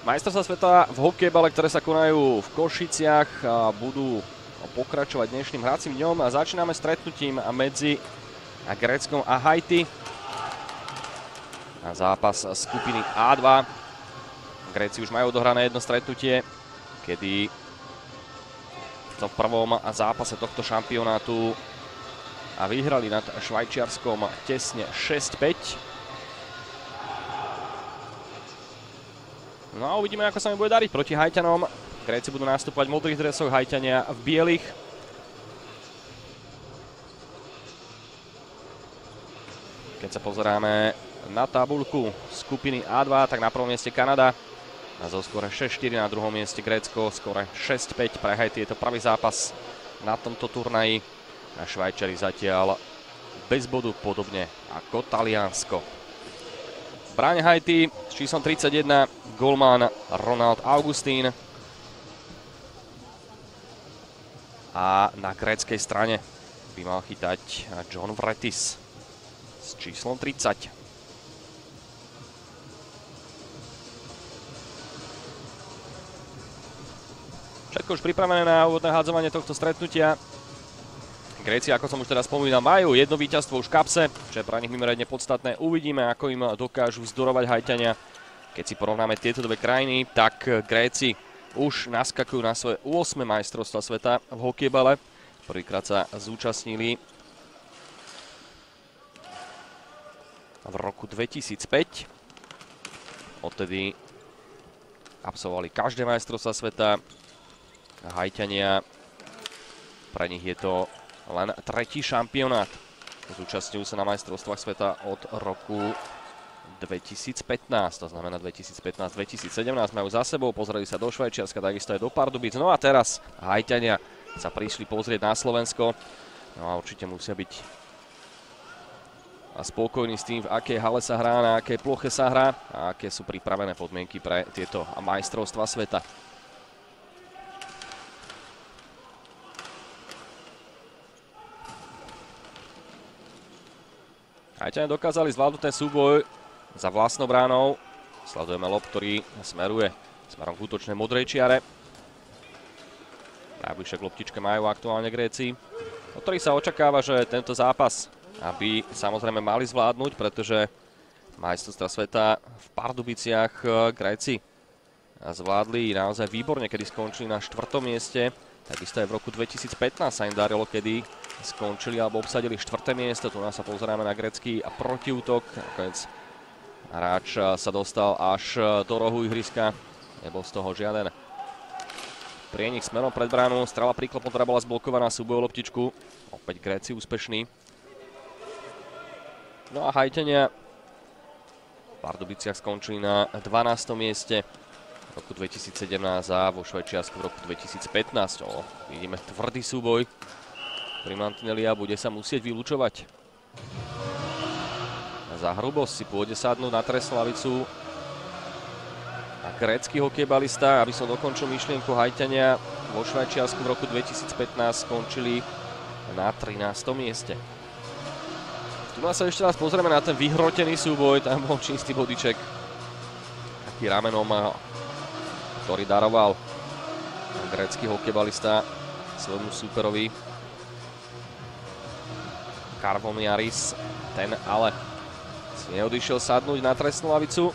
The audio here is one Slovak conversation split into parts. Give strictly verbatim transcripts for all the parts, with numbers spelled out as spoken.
Majstrovstvá sveta v hokejbale, ktoré sa konajú v Košiciach, budú pokračovať dnešným hracím dňom a začíname stretnutím medzi Gréckom a Haiti. Na zápas skupiny á dva. Gréci už majú odohrané jedno stretnutie, kedy v tom prvom zápase tohto šampionátu a vyhrali nad Švajčiarskom tesne šesť päť. No a uvidíme, ako sa mi bude dariť proti Haťanom. Gréci budú nastupovať v modrých dresoch, Haťania v bielých. Keď sa pozeráme na tabuľku skupiny á dva, tak na prvom mieste Kanada. A zo skóre šesť štyri, na druhom mieste Grécko, skóre šesť päť. Pre Haiti je to prvý zápas na tomto turnaji. A Švajčari zatiaľ bez bodu, podobne ako Taliansko. V bráne Haiti s číslom tridsaťjeden golman Ronald Augustín. A na gréckej strane by mal chytať John Vretis s číslom tridsať. Všetko už pripravené na úvodné hádzovanie tohto stretnutia. Gréci, ako som už teda spomínal, majú jedno víťazstvo už v kapse, čo je pre nich mimoriadne podstatné. Uvidíme, ako im dokážu vzdorovať Haťania. Keď si porovnáme tieto dve krajiny, tak Gréci už naskakujú na svoje ôsme majstrovstvá sveta v hokejbale. Prvýkrát sa zúčastnili v roku dvetisícpäť. Odtedy absolvovali každé majstrovstvá sveta. Haťania, pre nich je to len tretí šampionát. Zúčastňujú sa na majstrovstvách sveta od roku dvetisícpätnásť, to znamená dvetisícpätnásť dvetisícsedemnásť majú za sebou, pozreli sa do Švajčiarska, takisto aj do Pardubic. No a teraz Haťania sa prišli pozrieť na Slovensko. No a určite musia byť spokojní s tým, v akej hale sa hrá, na akej ploche sa hrá a aké sú pripravené podmienky pre tieto majstrovstvá sveta. Haťania dokázali zvládnuť ten súboj za vlastnou bránou. Sledujeme lob, ktorý smeruje smerom k útočnej modrej čiare. Najbližšie k loptičke majú aktuálne Gréci, od ktorých sa očakáva, že tento zápas aby samozrejme mali zvládnuť, pretože majstrovstvá sveta v Pardubiciach Gréci zvládli naozaj výborne, kedy skončili na štvrtom mieste. Takisto aj v roku dvetisícpätnásť sa im darilo, kedy skončili alebo obsadili štvrté miesto. Tu nás sa pozeráme na grécky protiútok. Nakoniec hráč sa dostal až do rohu ihriska. Nebol z toho žiaden prienik smerom pred bránu. Strela príklopom, ktorá bola zblokovaná, súboj o loptičku. Opäť Gréci úspešní. No a Haťania v Pardubiciach skončili na dvanástom mieste v roku dvetisícsedemnásť a vo Švajčiarsku v roku dvetisícpätnásť. O, vidíme tvrdý súboj pri mantineli a bude sa musieť vylúčovať. Za hrubosť si pôjde sadnúť na trestnú lavicu a grécky hokejbalista. Aby som dokončil myšlienku, Haťania vo Švajčiarsku v roku dvetisícpätnásť skončili na trinástom mieste. Tu nás sa ešte raz pozrieme na ten vyhrotený súboj, tam bol čistý bodyček. Taký ramenom, ktorý daroval grécky hokejbalista svojmu súperovi Karvomiaris. Ten ale si neodišiel sadnúť na trestnú lavicu.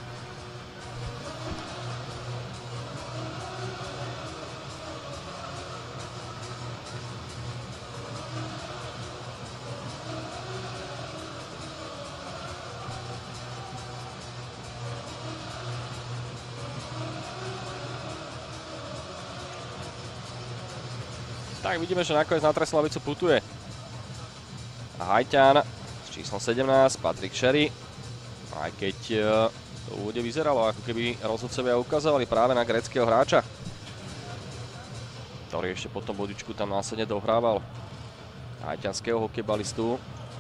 Tak vidíme, že nakoniec na trestnú lavicu putuje Haťan s číslom sedemnásť, Patrick Sherry. Aj keď to bude vyzeralo, ako keby rozhodcovia ukázali práve na gréckeho hráča, ktorý ešte potom bodičku tam následne dohrával haťanského hokejbalistu.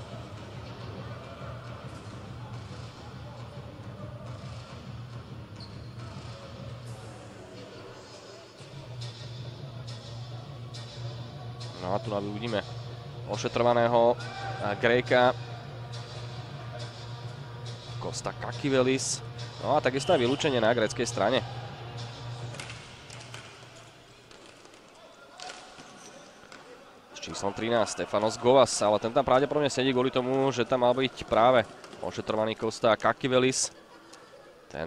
No a tu uvidíme ošetrovaného Gréka Kosta Kakivelis. No a takisto aj vylúčenie na gréckej strane. číslom trinásť Stefanos Govas, ale ten tam pravdepodobne sedí kvôli tomu, že tam mal byť práve ošetrovaný Kosta Kakivelis. Ten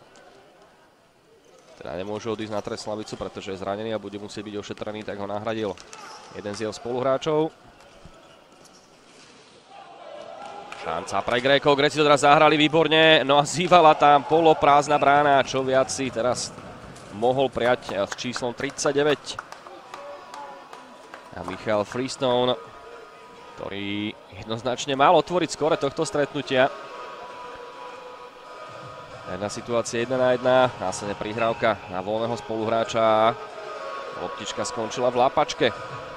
teda nemôže odísť na trestnú lavicu, pretože je zranený a bude musieť byť ošetrený, tak ho nahradil jeden z jeho spoluhráčov. Šanca pre Grékov, Gréci to teraz zahrali výborne, no a zývala tam poloprázdna brána, čo viac si teraz mohol prijať s číslom tridsaťdeväť. A Michal Freestone, ktorý jednoznačne mal otvoriť skore tohto stretnutia. Jedna situácia jedna na jedna, následne prihrávka na voľného spoluhráča. Loptička skončila v lápačke.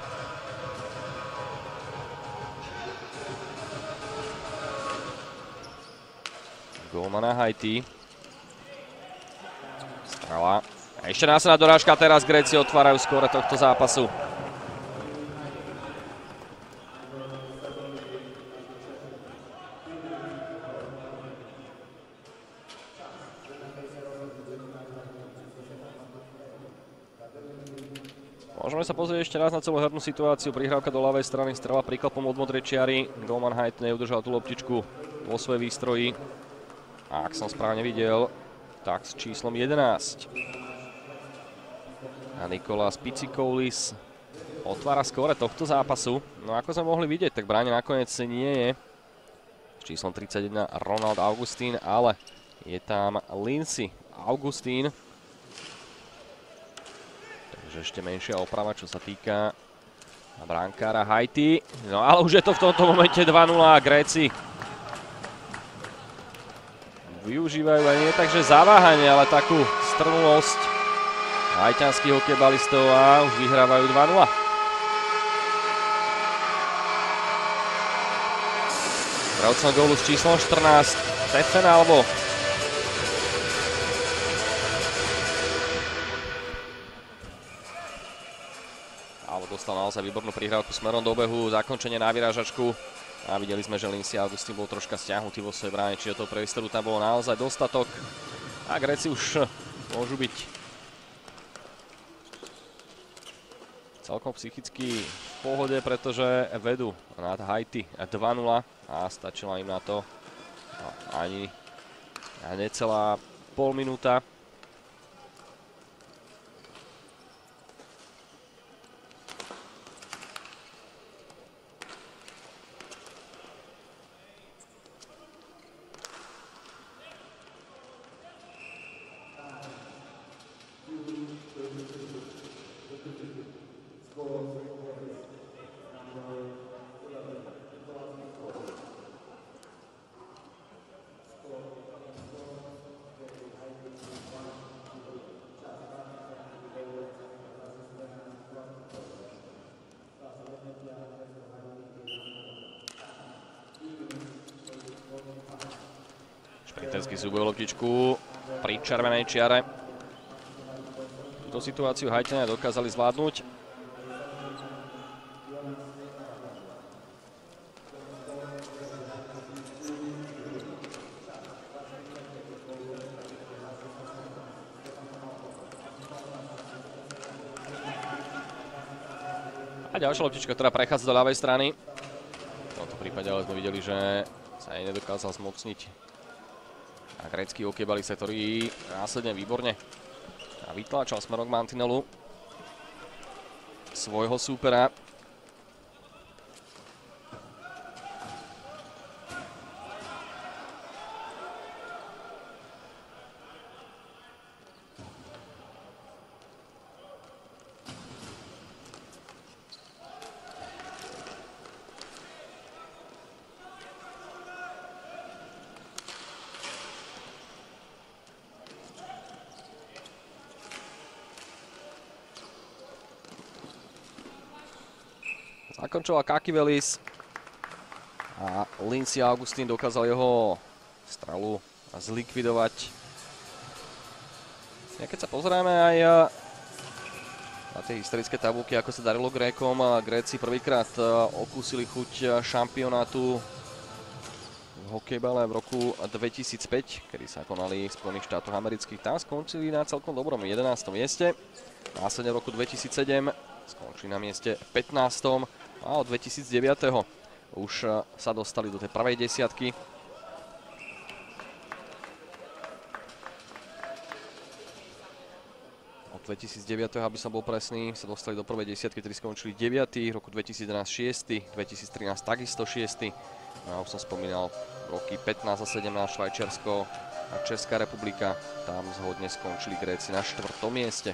Gólman na Haiti. Strela. A ešte následná dorážka, teraz Gréci otvárajú skore tohto zápasu. Môžeme sa pozrieť ešte raz na celú hernú situáciu. Prihrávka do ľavej strany, strela príklopom od modrej čiary. Gólman Haiti neudržal tú loptičku vo svojej výstroji. A ak som správne videl, tak s číslom jedenásť. A Nikolás Picikoulis otvára skóre tohto zápasu. No ako sme mohli vidieť, tak bráne nakoniec nie je s číslom tridsaťjeden Ronald Augustín, ale je tam Lindsay Augustín. Takže ešte menšia oprava, čo sa týka bránkára Haiti. No ale už je to v tomto momente dva nula. Gréci využívajú aj nie takže zaváhanie, ale takú strnulosť haitianských hokejbalistov a už vyhrávajú dva nula. Strelcom gólu s číslom štrnásť Stefan Albo. Albo dostal naozaj výbornú prihrávku smerom do obehu, zakončenie na vyrážačku. A videli sme, že Lindsay Augustín bol troška stiahnutý vo svojej bráne, čiže toho priestoru tam bolo naozaj dostatok. A Gréci už môžu byť celkom psychicky v pohode, pretože vedú nad Haiti dva nula a stačila im na to ani necelá pol minúta. Šprinterský súboj loptičku pri červenej čiare. Túto situáciu Haitiania dokázali zvládnuť. A ďalšia loptička, ktorá prechádza do ľavej strany. V tomto prípade ale sme videli, že sa jej nedokázal zmocniť a grécky hokejbalista, ktorý následne výborne vytláčal smerom k mantinelu svojho súpera. Zakončoval Kakivelis a Lindsay Augustín dokázal jeho strelu zlikvidovať. Ja keď sa pozrieme aj na tie historické tabulky, ako sa darilo Grékom, Gréci prvýkrát okúsili chuť šampionátu v hokejbale v roku dvetisícpäť, kedy sa konali v Spojených štátoch amerických. Tam skončili na celkom dobrom jedenástom mieste. Následne v roku dvetisícsedem skončili na mieste pätnástom A od dvetisícdeväť už sa dostali do tej prvej desiatky. Od dvetisícdeväť, aby som bol presný, sa dostali do prvej desiatky, ktorí skončili deviaty, v roku dvetisícjedenásť šiesty, dvetisíctrinásť takisto šiesty. No a už som spomínal roky pätnásť a sedemnásť Švajčiarsko a Česká republika. Tam zhodne skončili Gréci na štvrtom mieste.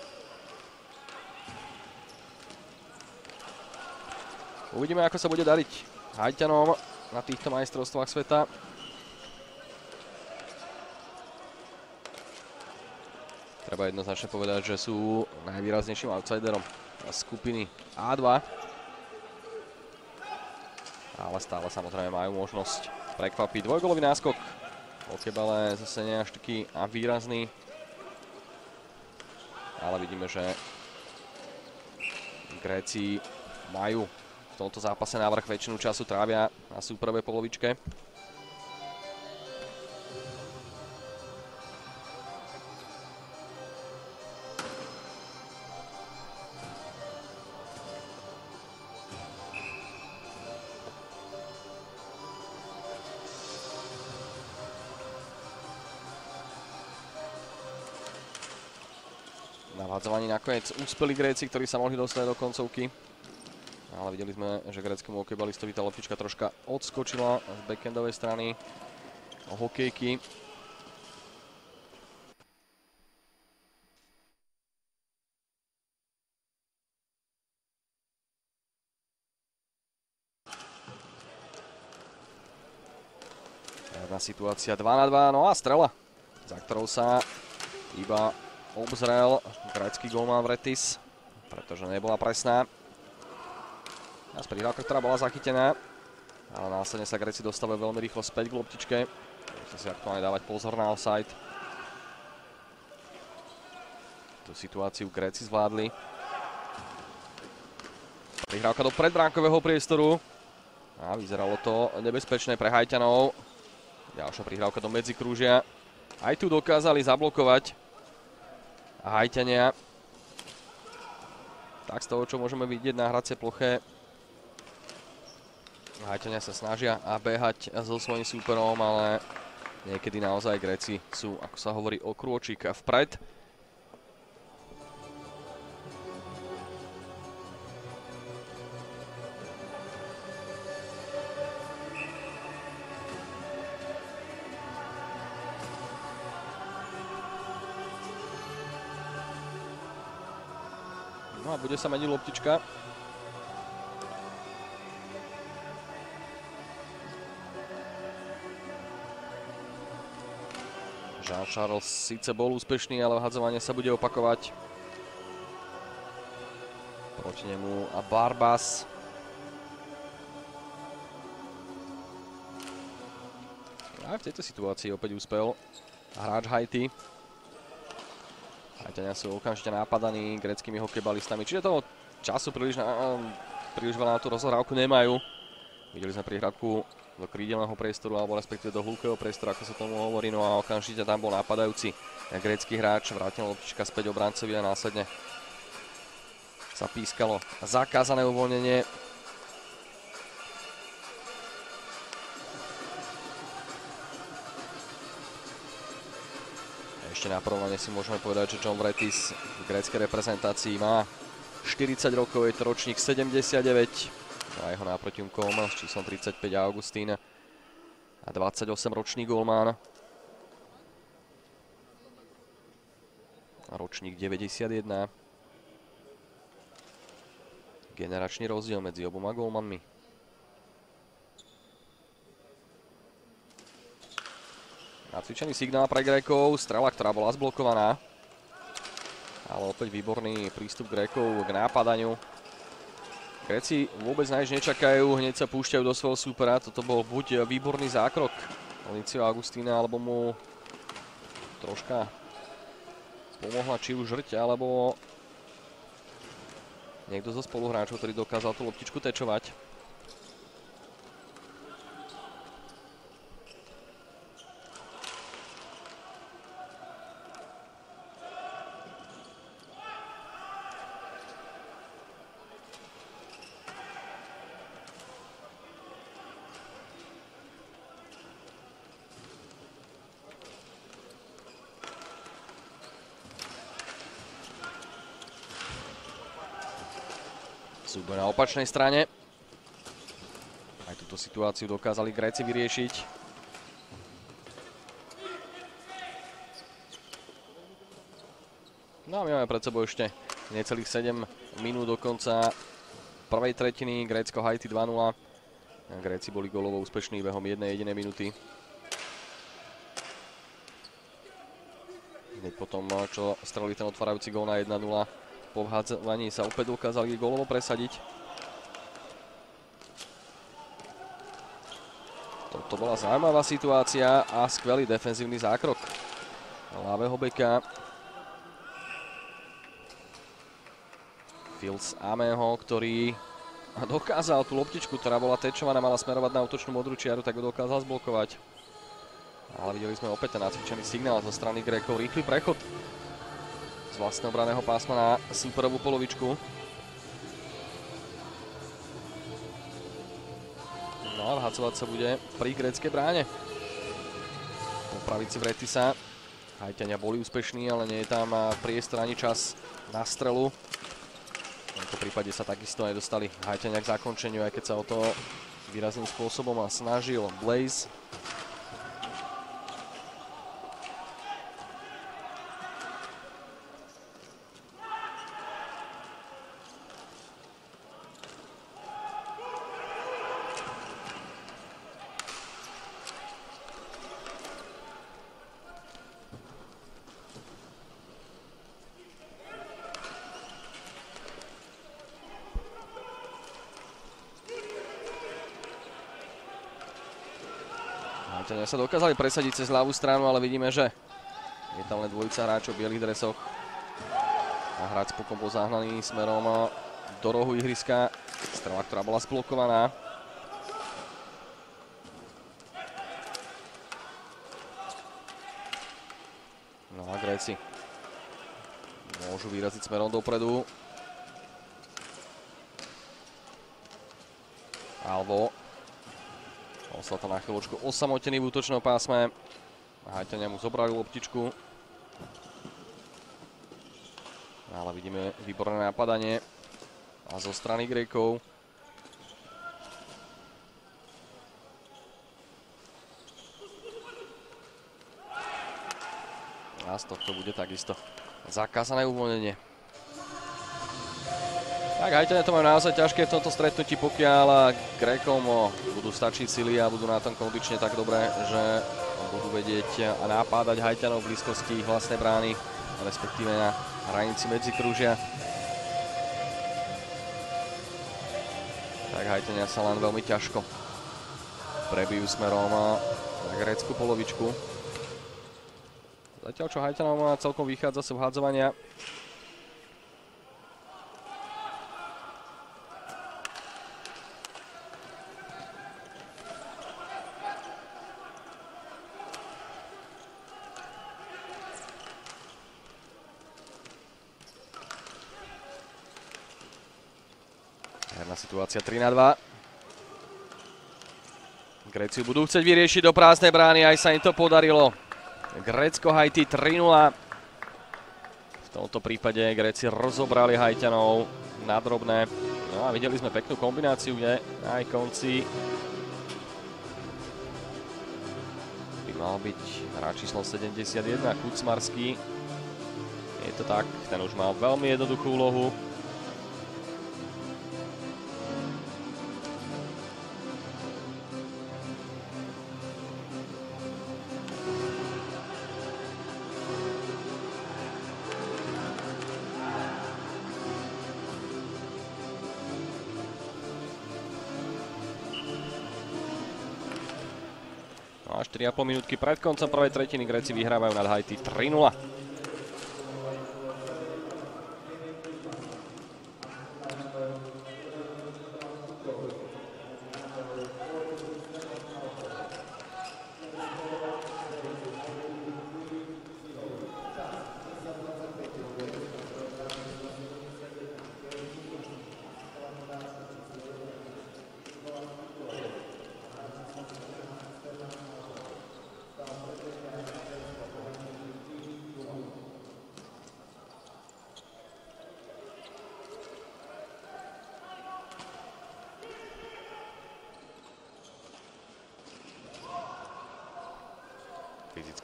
Uvidíme, ako sa bude dariť Haťanom na týchto majstrovstvách sveta. Treba jednoznačne povedať, že sú najvýraznejším outsiderom skupiny á dva. Ale stále samozrejme majú možnosť prekvapiť. Dvojgolový náskok. Okebale zase nie až taký výrazný. Ale vidíme, že Gréci majú v tomto zápase návrh, väčšinu času trávia na súperovej polovičke. Na vhádzovaní nakoniec úspeli Gréci, ktorí sa mohli dostať do koncovky. Ale videli sme, že gréckému hokejbalistovi tá loptička troška odskočila z backendovej strany hokejky. Jedna situácia dva na dva, no a strela, za ktorou sa iba obzrel grécky golman Vretis, pretože nebola presná. A z prihrávka, ktorá bola zachytená, ale následne sa Gréci dostávajú veľmi rýchlo späť k loptičke. Musí si aktuálne dávať pozor na offside. Tú situáciu Gréci zvládli. Prihrávka do predbránkového priestoru. A vyzeralo to nebezpečné pre Haťanov. Ďalšia prihrávka do medzikrúžia. Aj tu dokázali zablokovať Haťania. Tak z toho, čo môžeme vidieť na hracej ploche, Haťania sa snažia a behať so svojím súperom, ale niekedy naozaj Gréci sú, ako sa hovorí, o krôčik vpred. No a bude sa meniť loptička. Jean-Charles síce bol úspešný, ale vhadzovanie sa bude opakovať. Proti nemu a Barbas. Aj v tejto situácii opäť úspel hráč Haiti. Haťania sú okamžite nápadaní gréckymi hokejbalistami, čiže toho času príliš, na, príliš veľa na tú rozohrávku nemajú. Videli sme prihrávku do krídelného priestoru, alebo respektíve do hlúkeho priestoru, ako sa tomu hovorí, no a okamžite tam bol napadajúci grécky hráč, vrátil loptička späť obrancovi a následne sa pískalo zakázané uvoľnenie. Ešte na porovnanie si môžeme povedať, že John Vretis v gréckej reprezentácii má štyridsať rokov, je to ročník sedemdesiatdeväť. A jeho náprotivkom s číslom tridsaťpäť Augustín a dvadsaťosemročný golman. Ročník deväťdesiatjeden. Generačný rozdiel medzi oboma golmanmi. Nacvičený signál pre Grékov, strela, ktorá bola zblokovaná. Ale opäť výborný prístup Grékov k nápadaniu. Gréci vôbec na nič nečakajú, hneď sa púšťajú do svojho súpera. Toto bol buď výborný zákrok Alicio Agustína, alebo mu troška pomohla či už žrť, alebo niekto zo spoluhráčov, ktorý dokázal tú loptičku tečovať. Súboj na opačnej strane. Aj túto situáciu dokázali Gréci vyriešiť. No a my máme pred sebou ešte necelých sedem minút do konca prvej tretiny. Grécko-Haiti dva nula. Gréci boli gólovo úspešní behom jednej jedinej minúty. Hneď potom, čo strelili ten otvárajúci gól na jeden nula, po vhádzovaní sa opäť dokázali gólovo presadiť. Toto bola zaujímavá situácia a skvelý defenzívny zákrok ľavého beka Fils Ameho, ktorý dokázal tú loptičku, ktorá bola tečovaná, mala smerovať na útočnú modrú čiaru, tak ho dokázal zblokovať. Ale videli sme opäť ten nacvičený signál zo strany Grékov. Rýchly prechod z vlastného braného pásma na súperovú polovičku. No a vhadzovať sa bude pri gréckej bráne. Po pravici Vretisa. Haťania boli úspešní, ale nie je tam priestor ani čas na strelu. V tomto prípade sa takisto nedostali Haťania k zakončeniu, aj keď sa o to výrazným spôsobom snažil Blaze. Haťania sa dokázali presadiť cez ľavú stranu, ale vidíme, že je tam len dvojica hráčov v bielých dresoch. A hráč spokon bol zahnaný smerom do rohu ihriska. Strela, ktorá bola sblokovaná. No a Gréci môžu vyraziť smerom dopredu. Alvo. Ostal tam na chvíľočku osamotený v útočnom pásme. Haťania mu zobrali loptičku. Ale vidíme výborné napadanie. A zo strany Grékov. A z tohto bude takisto zakázané uvoľnenie. Tak Haťania to majú naozaj ťažké v tomto stretnutí, pokiaľ Grékom budú stačiť sily a budú na tom kondične tak dobré, že budú vedieť a napádať Haťanov v blízkosti ich vlastnej brány, respektíve na hranici medzikružia. Tak Haťania sa len veľmi ťažko prebijú smerom na grécku polovičku. Zatiaľ čo Haťanom celkom vychádza z vhádzovania. Situácia tri na dva. Gréciu budú chcieť vyriešiť do prázdnej brány, aj sa im to podarilo. Grécko-Haiti tri nula. V tomto prípade Gréci rozobrali Haťanov na drobné. No a videli sme peknú kombináciu, kde na konci by mal byť hráč číslo sedemdesiatjeden, Kucmarský. Je to tak, ten už mal veľmi jednoduchú úlohu. A štyri a pol minútky pred koncom prvej tretiny Gréci vyhrávajú nad Haiti tri nula.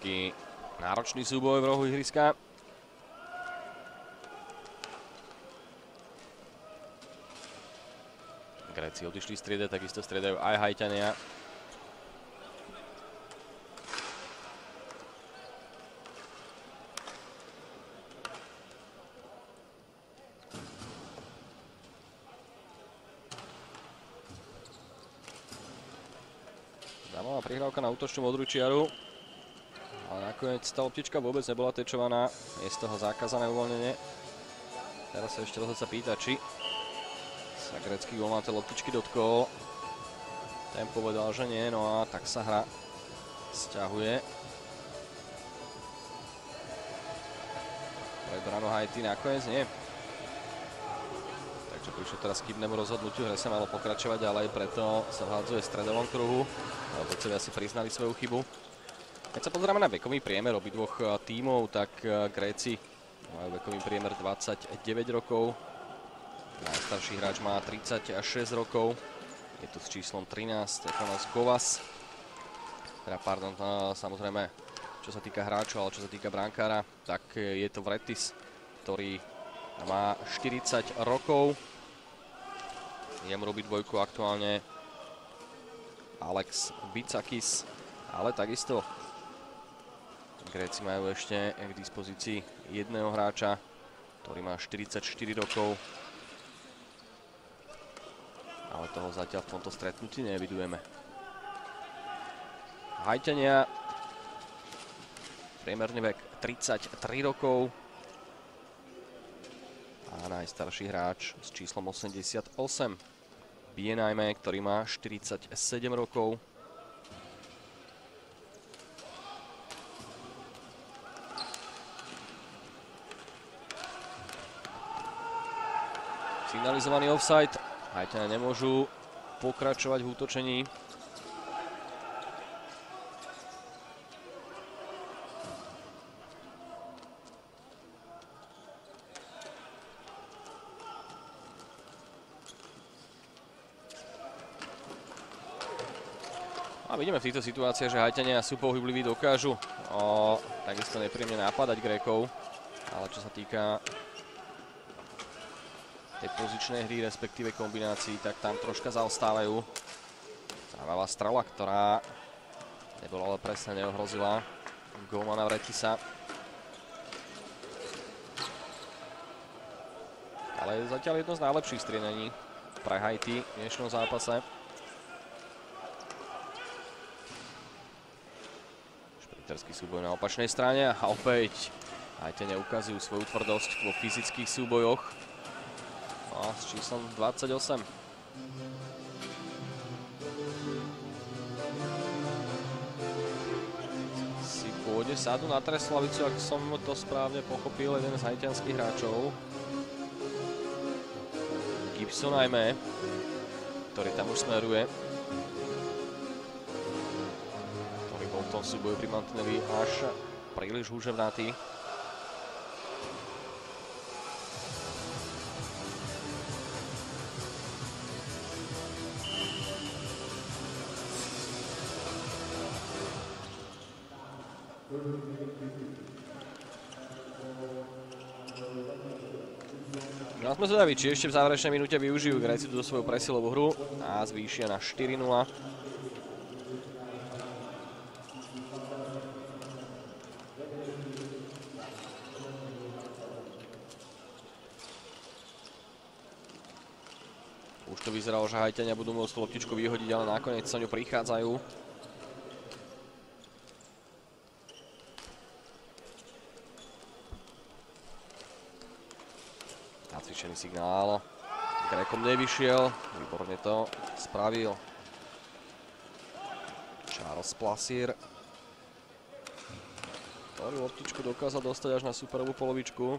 Fyzicky náročný súboj v rohu ihriska. Gréci odišli striedať, takisto striedajú aj Haťania. Zaujímavá prihrávka na útočnú modrú čiaru. Ale nakoniec tá loptička vôbec nebola tečovaná. Je z toho zakázané uvoľnenie. Teraz sa ešte rozhodca pýta, či sa grécky gól na tej loptičky dotkol. Ten povedal, že nie, no a tak sa hra sťahuje. Pre brano Haiti nakoniec nie. Takže prišlo teraz k chybnému rozhodnutiu, hre sa malo pokračovať ďalej, preto sa vhádzuje v stredovom kruhu. Rozhodcovia si priznali svoju chybu. Keď sa pozrieme na vekový priemer obidvoch tímov, tak Gréci majú vekový priemer dvadsaťdeväť rokov. Najstarší hráč má tridsaťšesť rokov. Je tu s číslom trinásť Stefanos Kovas. Teda, pardon, samozrejme, čo sa týka hráčov, ale čo sa týka brankára, tak je to Vretis, ktorý má štyridsať rokov. Jemu robí dvojku aktuálne Alex Bicakis, ale takisto Gréci majú ešte k dispozícii jedného hráča, ktorý má štyridsaťštyri rokov. Ale toho zatiaľ v tomto stretnutí nevidujeme. Haťania, priemerný vek tridsaťtri rokov. A najstarší hráč s číslom osemdesiatosem. Bienajme, ktorý má štyridsaťsedem rokov. Signalizovaný offside. Haťania nemôžu pokračovať v útočení. A vidíme v týchto situáciách, že Haťania sú pohybliví, dokážu o, takisto nepríjemne napadať Grékov. Ale čo sa týka tej pozičnej hry, respektíve kombinácií, tak tam troška zaostávajú. Zaujímavá strela, ktorá nebola, ale presne neohrozila gólmana Vretisa. Ale je zatiaľ jedno z najlepších striedení pre Haiti v dnešnom zápase. Šprinterský súboj na opačnej strane a opäť Haťania ukazujú svoju tvrdosť vo fyzických súbojoch. A s číslom dvadsaťosem. Si pôjde sádu na trestnú lavicu, ak som to správne pochopil, jeden z haitianských hráčov. Gibson najmä, ktorý tam už smeruje. Ktorý bol v tom súboju pri mantineli až príliš húževnatý. No a sme zvedaví, či ešte v záverečnej minúte využijú Gréci túto svoju presilovú hru a zvýšia na štyri nula. Už to vyzeralo, že Haťania budú môcť tú loptičku vyhodiť, ale nakoniec sa ňu prichádzajú. Nacvičený signál. Grékom nevyšiel. Výborne to spravil Charles Plaisir, ktorý loptičku dokázal dostať až na superovú polovičku.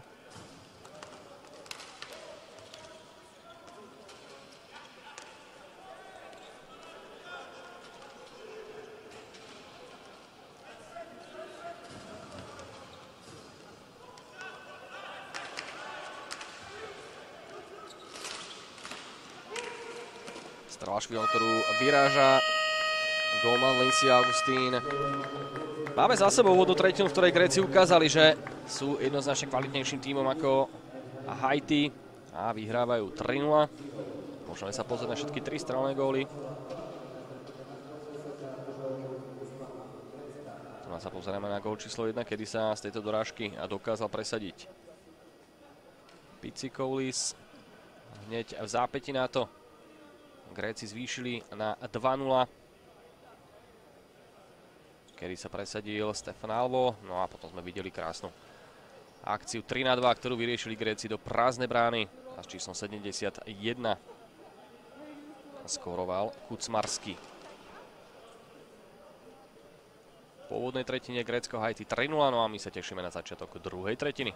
Strela švíľom, ktorú vyráža golman Lindsay Augustín. Máme za sebou úvodnú tretinu, v ktorej Gréci ukázali, že sú jednoznačne kvalitnejším tímom ako Haiti a vyhrávajú tri nula. Môžeme sa pozrieť na všetky tri strelné góly. Tu nás sa pozeráme na gól číslo jedna, kedy sa z tejto dorážky dokázal presadiť Pitsikoulis. Hneď v zápäti na to Gréci zvýšili na dva nula. Kedy sa presadil Stefan Alvo. No a potom sme videli krásnu akciu tri na dva, ktorú vyriešili Gréci do prázdnej brány. A s číslom sedemdesiatjeden skóroval Kucmarsky. Po úvodnej tretine Grécko-Haiti tri nula, no a my sa tešíme na začiatok druhej tretiny.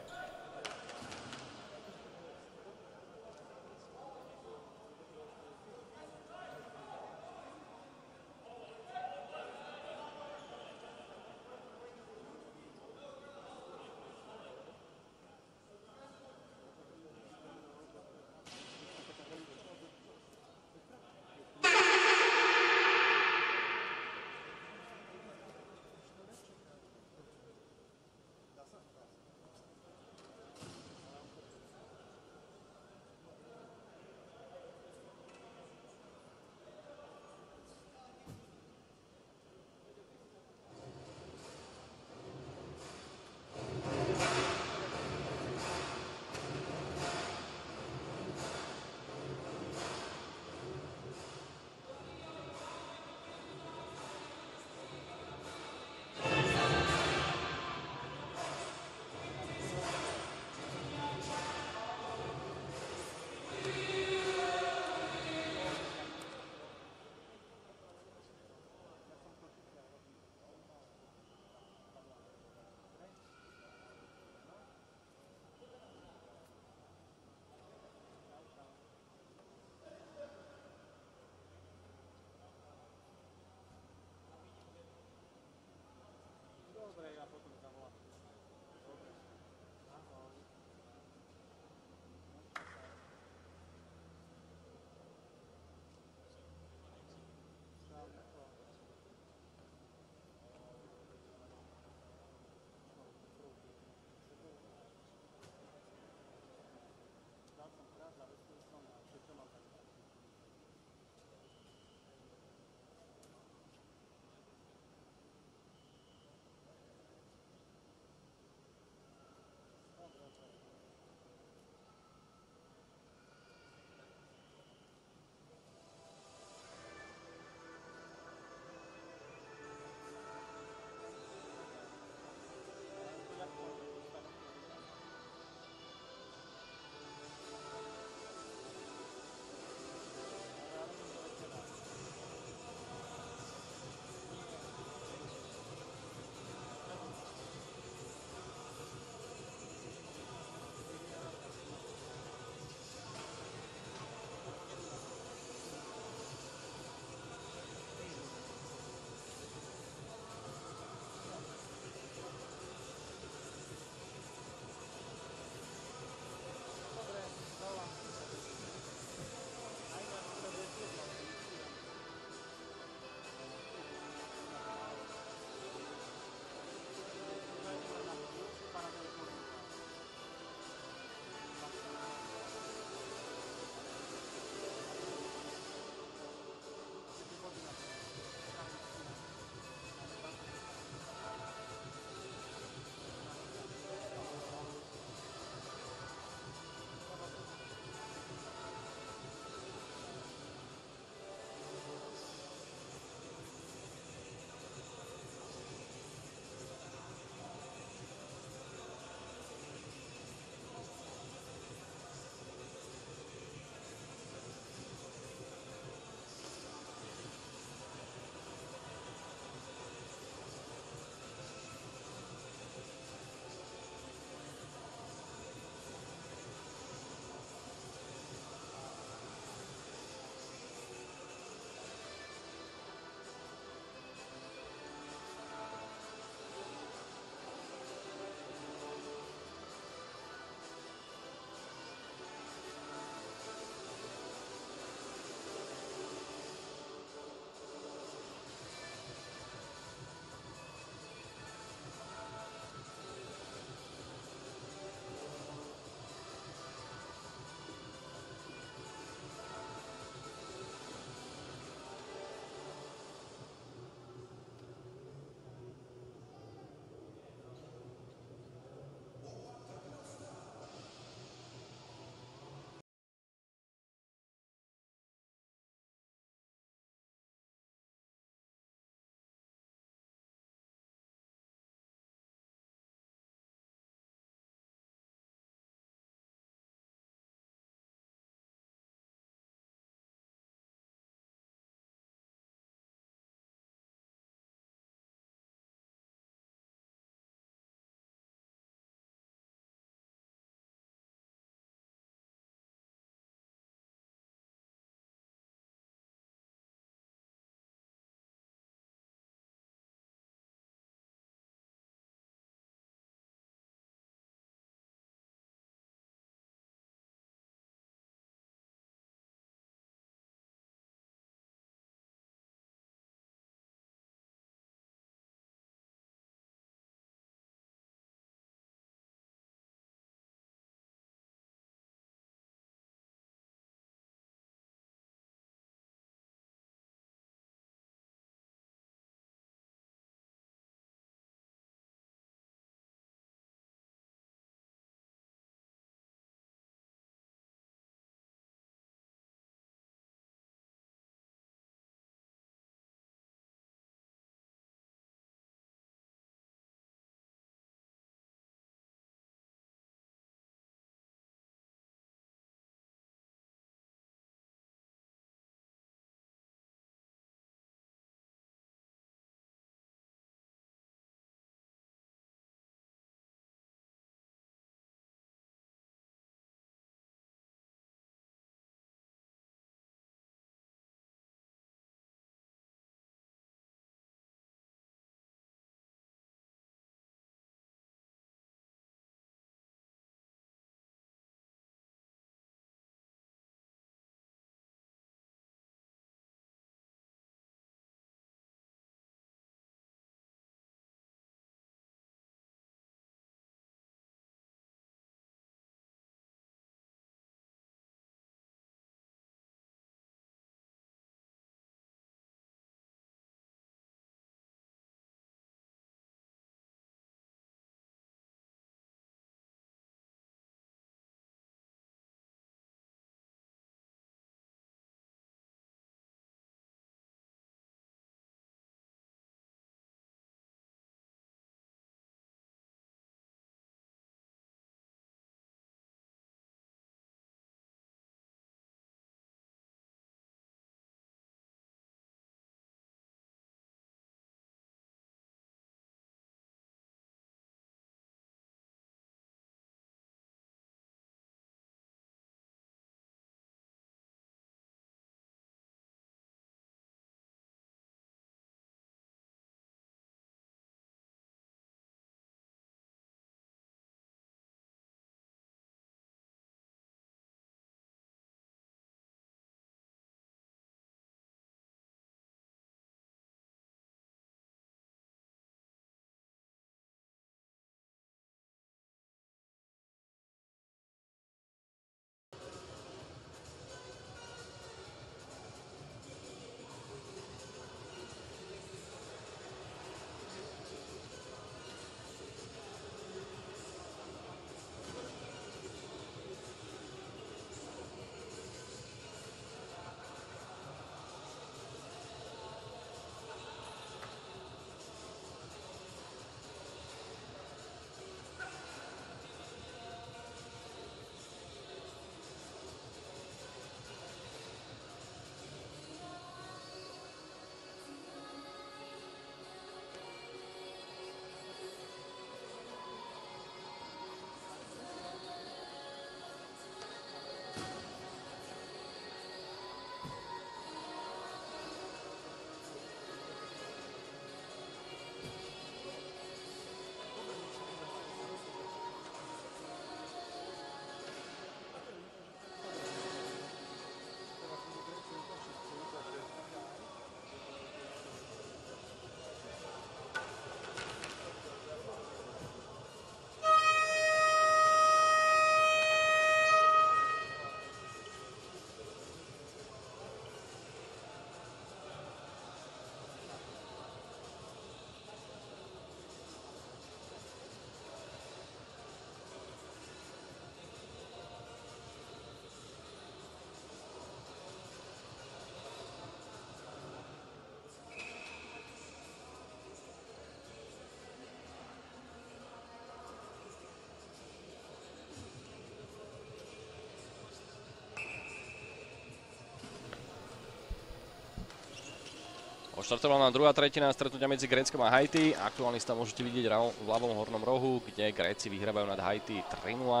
Oštartovala nám druhá tretina stretnutia medzi Gréckom a Haiti. Aktuálny stav môžete vidieť v ľavom hornom rohu, kde Gréci vyhrávajú nad Haiti tri nula.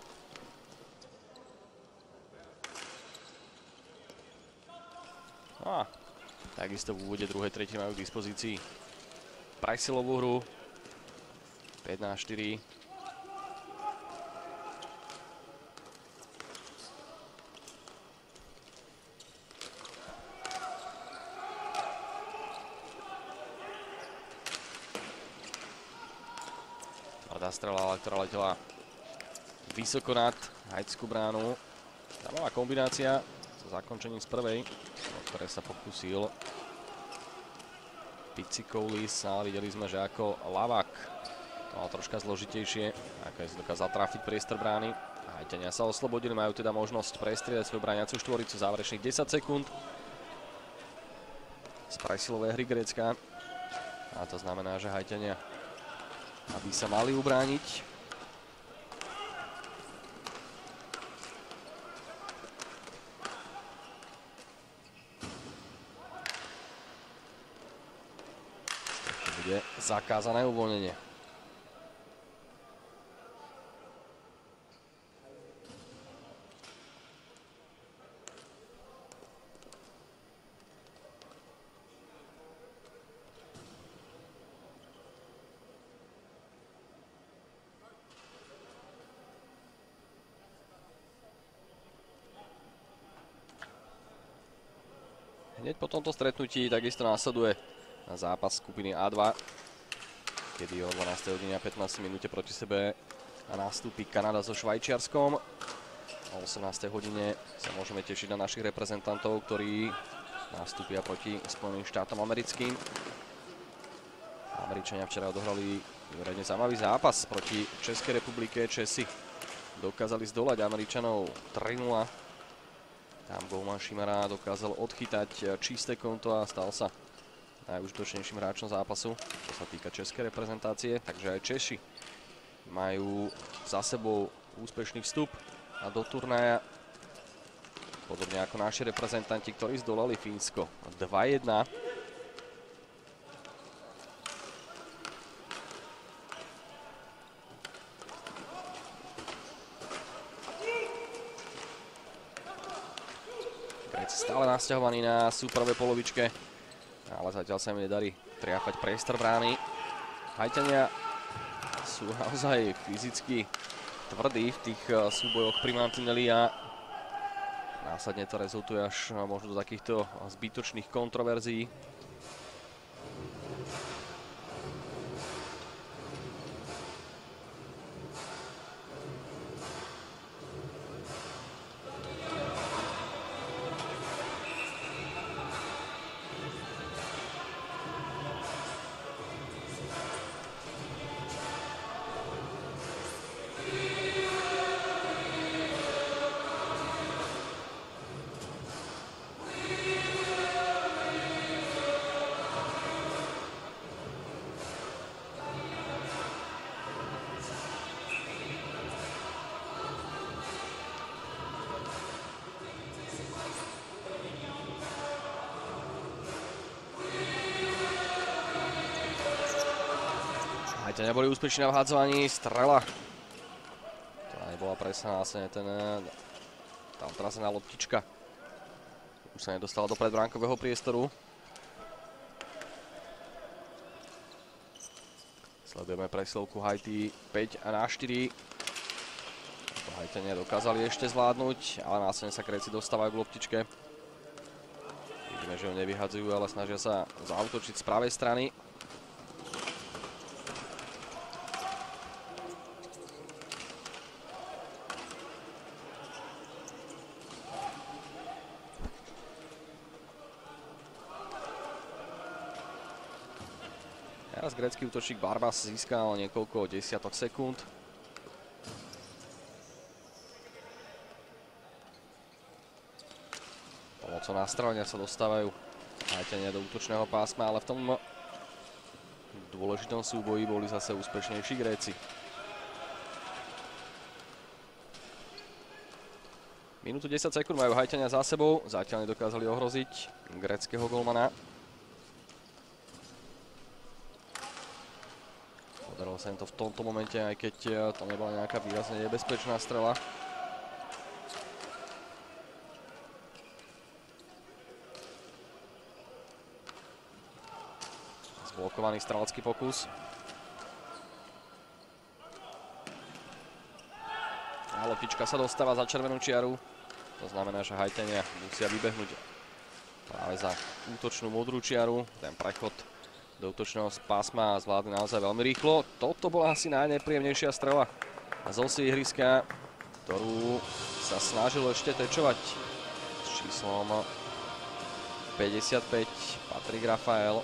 No a takisto v úvode druhej tretiny majú k dispozícii presilovú hru. päť na štyri. Tvrdá strela, ktorá letela vysoko nad haitskú bránu. Zaujímavá kombinácia so zakončením z prvej, o ktoré sa pokúsil Pitsikoulis, ale videli sme, že ako ľavák to mal troška zložitejšie, ako si dokázal trafiť priestor brány. Haťania sa oslobodili, majú teda možnosť prestriedať svoju bráňaciu štvoricu záverečných desať sekúnd z presilovej hry Grécka. A to znamená, že Haťania aby sa mali ubrániť. Bude zakázané uvoľnenie. Hneď po tomto stretnutí takisto následuje zápas skupiny á dva, kedy o dvanástej hodine a pätnástej minúte proti sebe nastúpi Kanada so Švajčiarskom. O osemnástej hodine sa môžeme tešiť na našich reprezentantov, ktorí nastúpia proti Spojeným štátom americkým. Američania včera odohrali mimoriadne zaujímavý zápas proti Českej republike. Česi dokázali zdolať Američanov tri nula. Tam golman Šimara dokázal odchytať čisté konto a stal sa najúžitočnejším hráčom zápasu, čo sa týka českej reprezentácie. Takže aj Češi majú za sebou úspešný vstup do turnaja. Podobne ako naši reprezentanti, ktorí zdolali Fínsko dva jedna. Stále nasťahovaný na súpravej polovičke, ale zatiaľ sa im nedarí triafať priestor brány. Haťania sú naozaj fyzicky tvrdí v tých súbojoch pri mantineli a následne to rezultuje až možno do takýchto zbytočných kontroverzií. Haťania neboli úspešní na vhádzovaní, strela. To nebola presná, následne ten tam trasená loptička už sa nedostala do predbránkového priestoru. Sledujeme presilovku Haiti päť na štyri. To Haťania dokázali ešte zvládnuť, ale následne sa Gréci dostávajú k loptičke. Vidíme, že ho nevyhadzujú, ale snažia sa zaútočiť z pravej strany. Teraz grécky útočník Barbas získal niekoľko desiatok sekúnd. Pomocou nastrelenia sa dostávajú Haťania do útočného pásma, ale v tom dôležitom súboji boli zase úspešnejší Gréci. Minútu desať sekúnd majú Haťania za sebou, zatiaľ nedokázali ohroziť gréckeho golmana. sa im to v tomto momente, aj keď to nebola nejaká výrazne nebezpečná strela. Zblokovaný strelecký pokus. A loptička sa dostáva za červenú čiaru. To znamená, že Haťania musia vybehnúť práve za útočnú modrú čiaru. Ten prechod do útočného pásma zvládli naozaj veľmi rýchlo. Toto bola asi najnepríjemnejšia strela zo ihriska, ktorú sa snažil ešte tečovať s číslom päťdesiatpäť Patrik Rafael.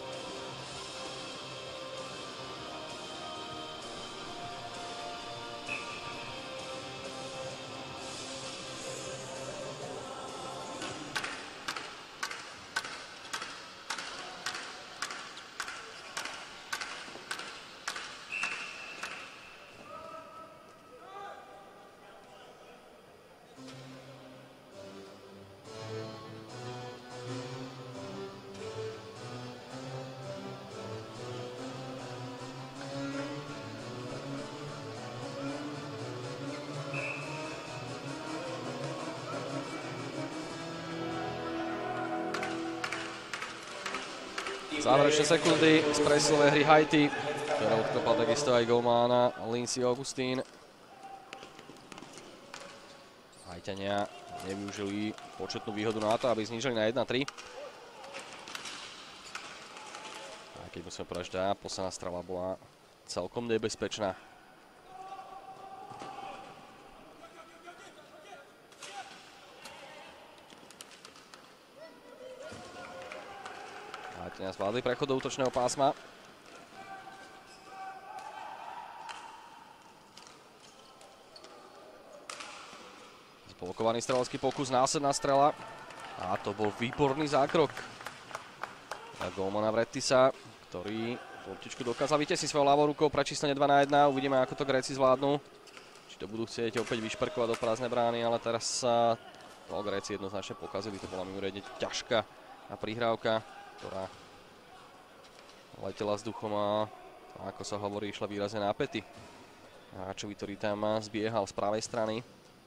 Záverečné sekundy z presilovej hry Haiti, ktorá odkopal takisto aj golmána Lindsay Augustín. Haťania nevyužili početnú výhodu na to, aby znížili na jedna tri. A keď musíme povedať, že tá posledná strela bola celkom nebezpečná. Haťania zvládli prechod do útočného pásma. Zblokovaný strelecký pokus, následná strela. A to bol výborný zákrok na golmana Vrettisa, ktorý loptičku dokázal vytiesniť svojou ľavou rukou pre číslenie dva na jeden. Uvidíme, ako to Gréci zvládnu. Či to budú chcieť opäť vyšperkovať do prázdnej brány, ale teraz sa to Gréci jednoznačne pokazili. To bola mimoriadne ťažká prihrávka, ktorá letela vzduchom a, ako sa hovorí, išla výrazne na päty hráčovi, ktorý tam zbiehal z pravej strany.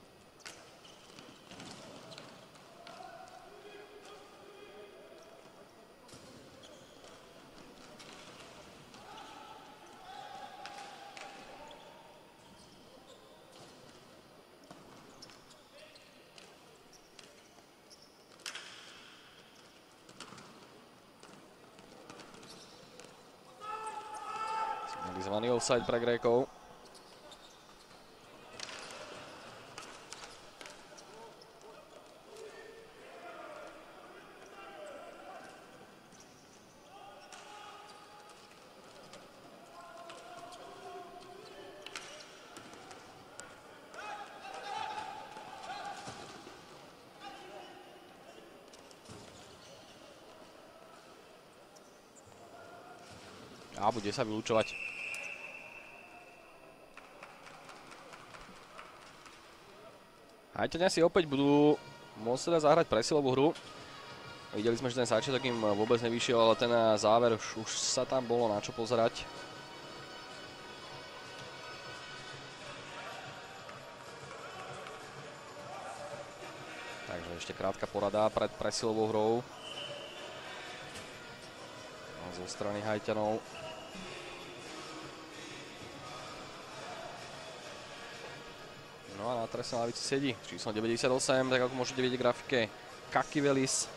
Signalizovaný offside pre Grékov. A bude sa vylúčovať. Haťania si opäť budú môcť teda zahrať presilovú hru. Videli sme, že ten začiatok im vôbec nevyšiel, ale ten záver už, už sa tam bolo na čo pozerať. Takže ešte krátka porada pred presilovou hrou zo strany Haťanov. No a na trestnej lavici sedí číslo deväťdesiatosem, tak ako môžete vidieť v grafike, Kakivelis.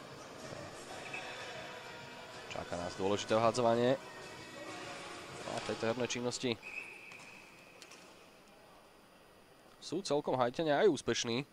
Čaká nás dôležité vhádzovanie a v tejto hernej činnosti sú celkom Haťania aj úspešní.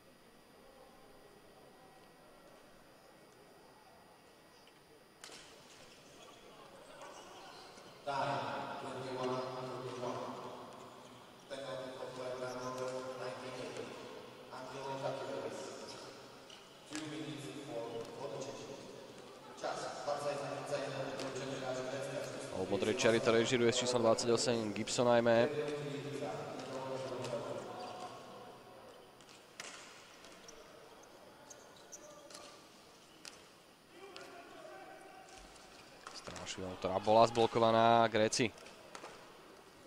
Modrej čiary to režiruje s číslom dvadsaťosem Gibson najmä. Strašná, ktorá bola zblokovaná Gréci.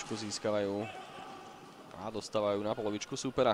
loptičku získavajú a dostávajú na polovičku súpera.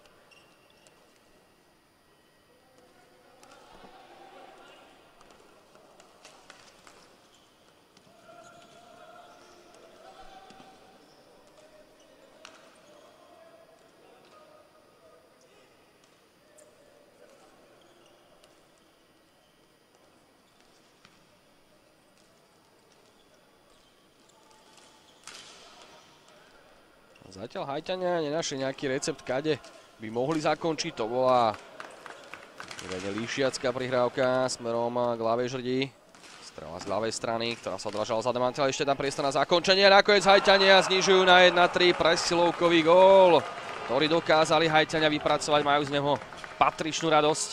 Zatiaľ Haťania nenašli nejaký recept, kade by mohli zakončiť. To bola líšiacká prihrávka smerom k ľavej žrdi. Strela z ľavej strany, ktorá sa odrážala za Demanti, ale ešte tam priestor na zakončenie. Nakoniec Haťania znižujú na jeden tri presilovkový gól, ktorý dokázali Haťania vypracovať. Majú z neho patričnú radosť.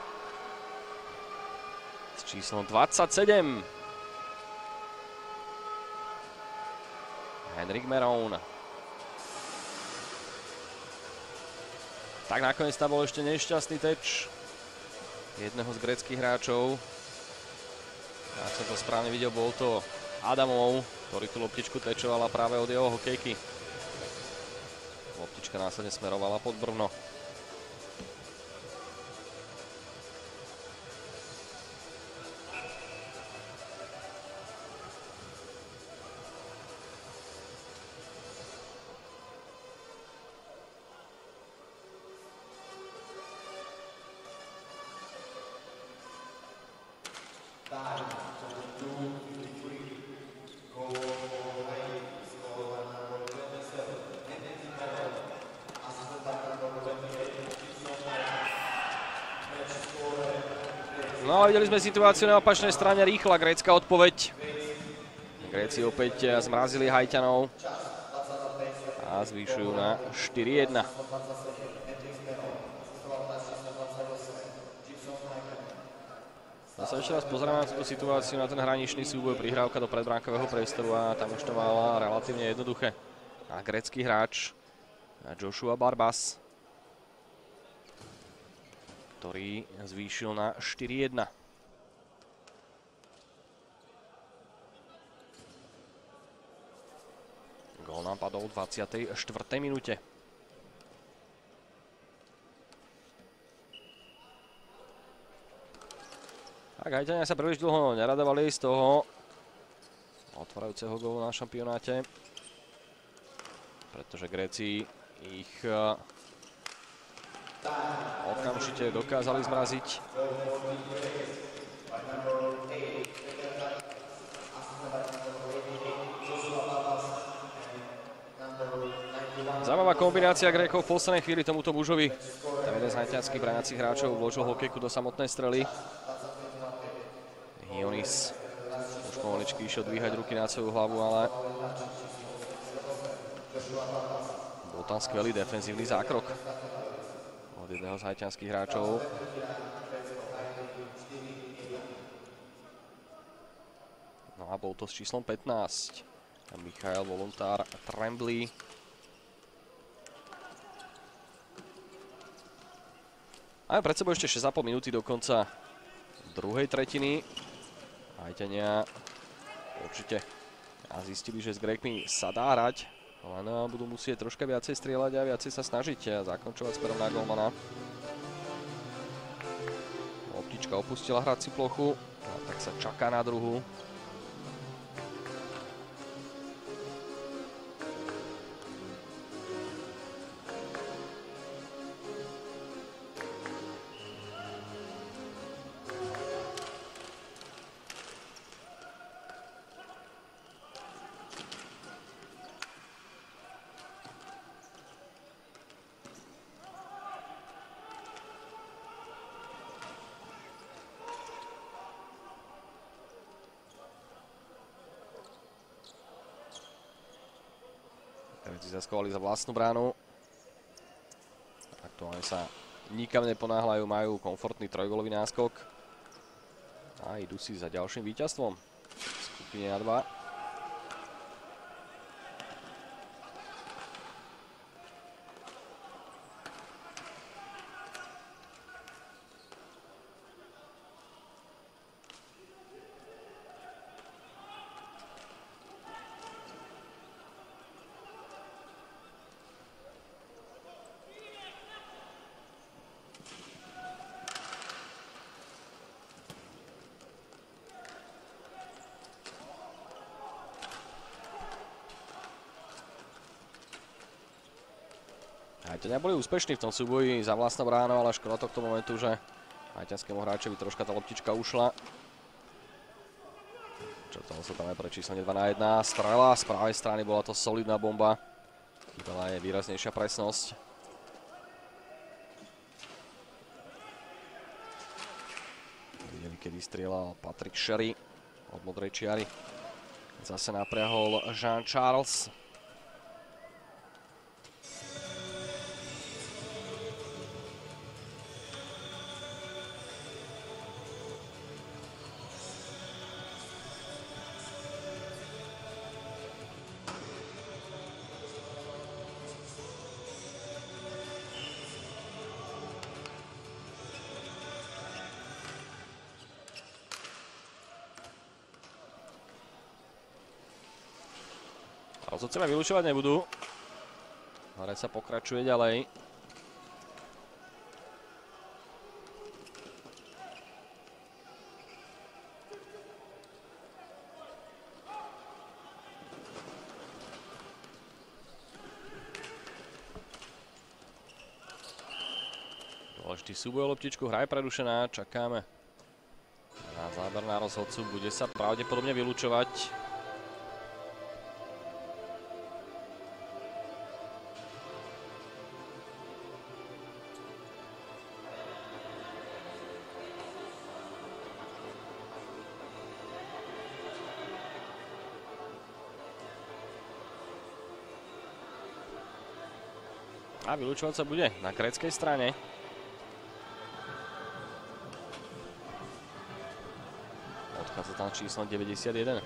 S číslom dvadsaťsedem. Henrik Merón. Tak nakoniec tam bol ešte nešťastný teč jedného z gréckych hráčov. Ak som to správne videl, bol to Adamov, ktorý tú loptičku tečovala práve od jeho hokejky. Loptička následne smerovala pod brvno. No a videli sme situáciu na opačnej strane, rýchla grécka odpoveď. Gréci opäť zmrazili Haťanov a zvýšujú na štyri jedna. Ja sa ešte raz pozrieme na túto situáciu, na ten hraničný súboj, prihrávka do predbránkového priestoru a tam už to mala relatívne jednoduché. A grécky hráč Joshua Barbas, ktorý zvýšil na štyri jedna. Gól nám padol v dvadsiatej štvrtej minúte. Tak Haťania sa príliš dlho neradovali z toho otvárajúceho gólu na šampionáte, pretože Gréci ich okamžite dokázali zmraziť. Zaujímavá kombinácia Grékov v poslednej chvíli tomuto mužovi. Tam jeden z haťanských braňacích hráčov vložil hokejku do samotnej strely. Hionis už pomaličky išiel dvíhať ruky na svoju hlavu, ale bol tam skvelý defenzívny zákrok od jedného z haťanských hráčov. No a bol to s číslom pätnásť. Michael Volontár Tremblay. A pred sebou ešte šesť a pol minúty do konca druhej tretiny. Haťania určite zistili, že s Grékmi sa dá hrať, len budú musieť troška viacej strieľať a viacej sa snažiť a zakončovať smerom na golmana. Loptička opustila hrací plochu, a tak sa čaká na druhú. Gréci zaskovali za vlastnú bránu. Aktuálne sa nikam neponáhľajú, majú komfortný trojgólový náskok. A idú si za ďalším víťazstvom v skupine A dva. Haťania boli úspešní v tom súboji za vlastnou bránou, ale škoda tohto momentu, že haťanskému hráčovi troška tá loptička ušla. Čertalo sa tam aj pre číslenie dva na jeden. Strela z pravej strany, bola to solidná bomba. Chýbala je výraznejšia presnosť. Videli, kedy strieľal Patrick Sherry od modrej čiary. Zase napriahol Jean Charles. Rozhodcovia vylúčovať nebudú. Hore sa pokračuje ďalej. Dôležitý súboj o loptičku, hra je prerušená, čakáme na záber na rozhodcu, bude sa pravdepodobne vylúčovať. A vylúčovať sa bude na gréckej strane. Odchádza tam číslo deväťdesiatjeden.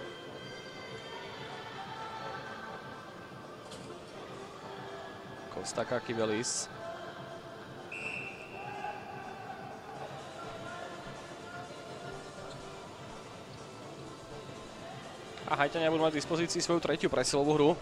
Costa Kakivelis. A Haťania budú mať v dispozícii svoju tretiu presilovú hru.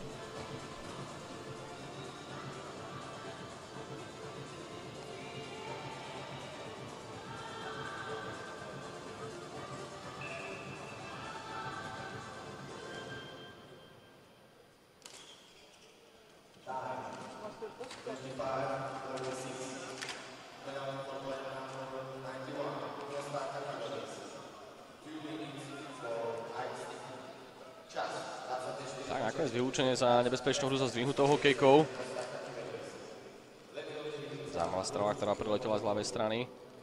Tak nakoniec vyučenie za nebezpečnú hru so zdvihnutou hokejkou. Zaujímavá strela, ktorá priletela z ľavej strany.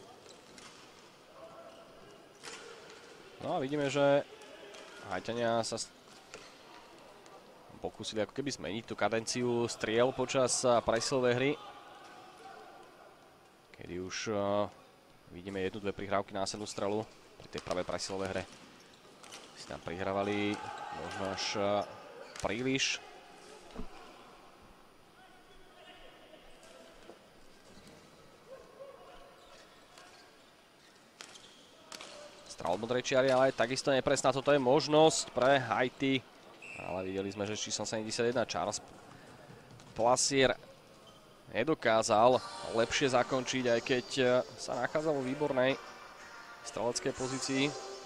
No a vidíme, že Haťania sa pokúsili ako keby zmeniť tú kadenciu striel počas presilovej hry. Kedy už uh, vidíme jednu, dve prihrávky následnú strelu pri tej pravej presilovej hre. Si tam prihrávali možno až uh, príliš. Strela od modrej čiary, ale takisto nepresná. Toto je možnosť pre Haiti. Ale videli sme, že číslo sedemdesiatjeden Charles Plasier nedokázal lepšie zakončiť, aj keď sa nachádzal vo výbornej streleckej pozícii.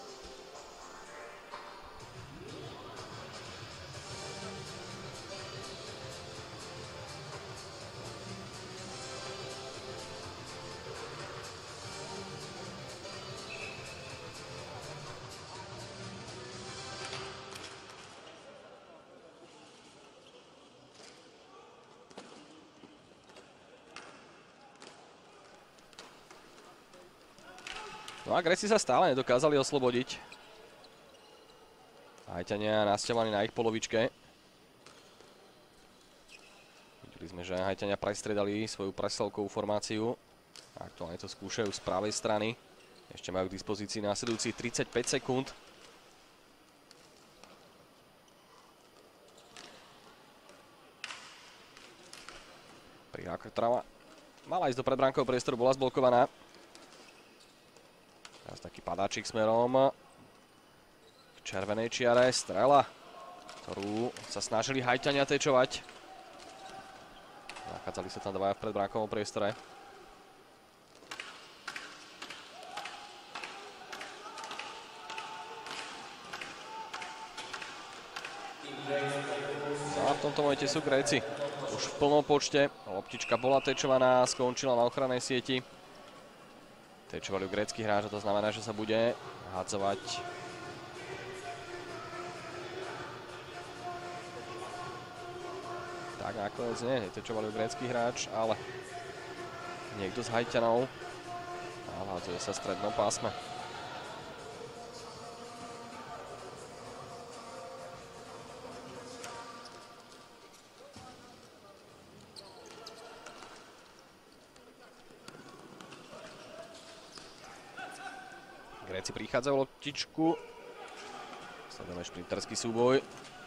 No a Gréci sa stále nedokázali oslobodiť. Haťania nasťahovaní na ich polovičke. Videli sme, že Haťania prestriedali svoju presilovkovú formáciu. Aktuálne to skúšajú z pravej strany. Ešte majú k dispozícii následujúcich tridsaťpäť sekúnd. Prihrávka, ktorá mala ísť do predbránkového priestoru, bola zblokovaná. Teraz taký padáčik smerom k červenej čiare. Strela, ktorú sa snažili Haťania tečovať. Nachádzali sa tam dvaja v predbránkovom priestore. No a v tomto momente sú Gréci už v plnom počte. Loptička bola tečovaná, skončila na ochrannej sieti. Tečovali ju grécky hráč, to znamená, že sa bude hádzovať. Tak nakoniec nie, netečovali ju grécky hráč, ale niekto z Haťanov. A hádzuje sa v strednom pásme. Gréci prichádzajú loptičku. Sledujeme šprinterský súboj.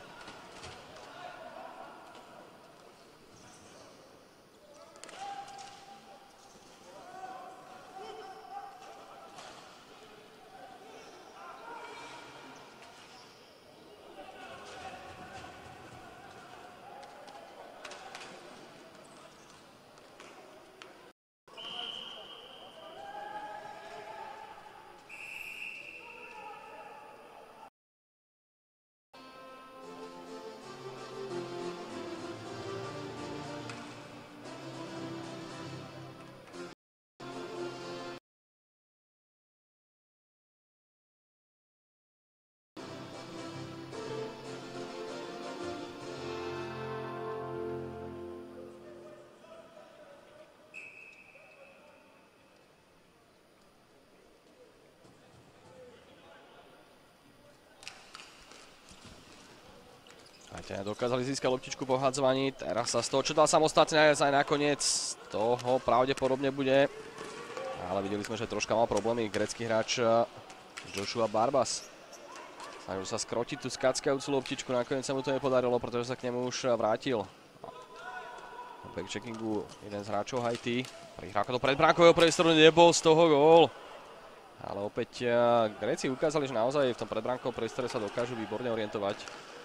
Haťania dokázali získať loptičku po hádzovaní, teraz sa z toho, čo dal samostatne aj nakoniec, z toho pravdepodobne bude. Ale videli sme, že troška mal problémy grécky hráč Joshua Barbas. Snažil sa skrotiť tú skackajúcu loptičku, nakoniec sa mu to nepodarilo, pretože sa k nemu už vrátil. Po backcheckingu jeden z hráčov Haiti. Prihrávka do predbránkového priestoru, nebol z toho gól. Ale opäť Gréci ukázali, že naozaj v tom predbránkovom priestore sa dokážu výborne orientovať.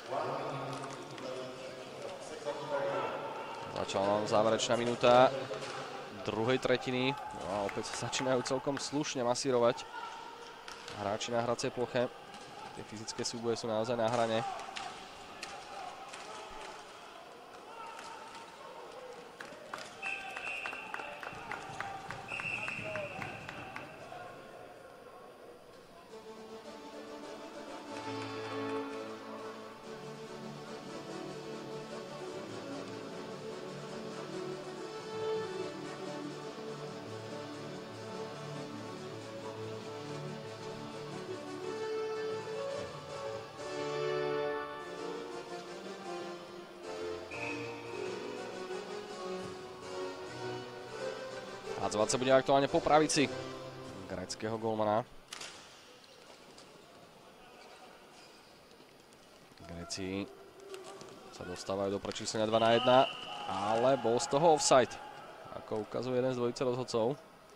Začala nám záverečná minúta druhej tretiny. No a opäť sa začínajú celkom slušne masírovať hráči na hracej ploche. Tie fyzické súboje sú naozaj na hrane. Hádzovať sa bude aktuálne po pravici gréckeho golmana. Gréci sa dostávajú do prečíslenia dva na jeden, ale bol z toho offside, ako ukazuje jeden z dvojice rozhodcov.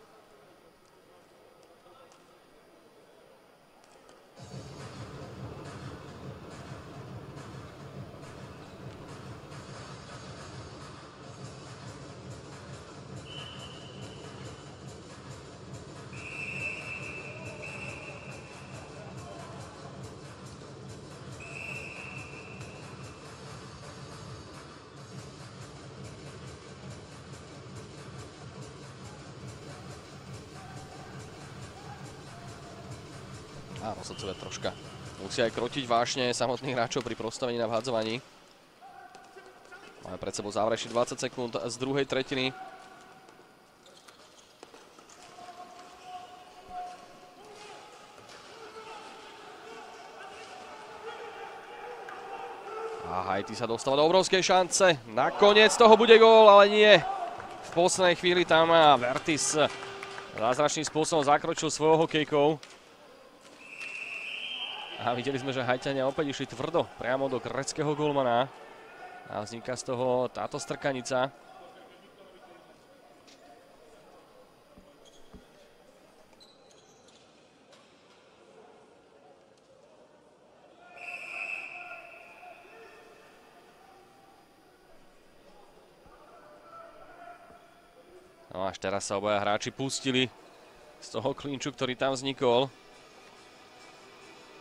A rozhodcovia troška musia aj krotiť vášne samotných hráčov pri postavení na vhádzovaní. Máme pred sebou záverečných dvadsať sekúnd z druhej tretiny. A Haiti sa dostáva do obrovskej šance. Nakoniec toho bude gól, ale nie. V poslednej chvíli tam Vertis zázračným spôsobom zakročil svojou hokejkou. A videli sme, že Haťania opäť išli tvrdo priamo do gréckeho golmana. A vzniká z toho táto strkanica. No až teraz sa obaja hráči pustili z toho klinču, ktorý tam vznikol.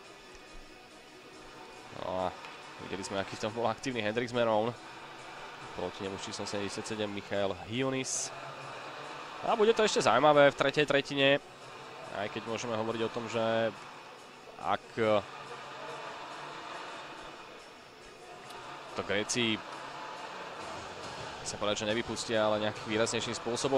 No a videli sme, aký v tom bol aktívny Hendrix Meron. Proti nemu číslom sedemdesiatsedem Michael Hionis. A bude to ešte zaujímavé v tretej tretine. Aj keď môžeme hovoriť o tom, že ak to Gréci, chcem povedať, že nevypustia, ale nejakým výraznejším spôsobom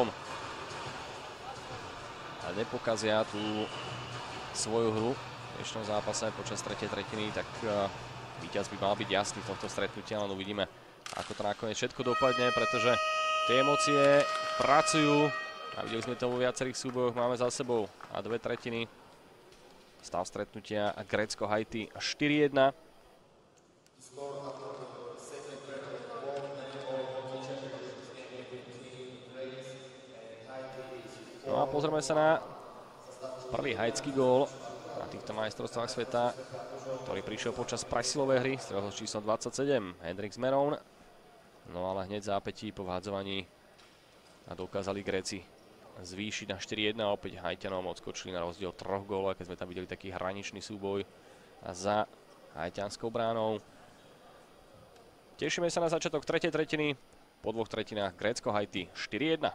a nepokazia tú svoju hru v dnešnom zápase počas tretej tretiny, tak víťaz by mal byť jasný v tomto stretnutí, ale uvidíme, ako to nakoniec všetko dopadne, pretože tie emócie pracujú a videli sme to vo viacerých súbojoch, máme za sebou a dve tretiny. Stav stretnutia Grécko-Haiti štyri jedna. No a pozrieme sa na prvý haitský gól na týchto majstrovstvách sveta, ktorý prišiel počas presilovej hry, strelil s číslom dvadsaťsedem Hendrix Meron. No ale hneď v zápätí po vhádzovaní a dokázali Gréci zvýšiť na štyri jedna. Opäť Haitianom odskočili na rozdiel troch gólov, keď sme tam videli taký hraničný súboj za haitianskou bránou. Tešíme sa na začiatok tretej tretiny. Po dvoch tretinách Grécko-Haiti štyri jedna.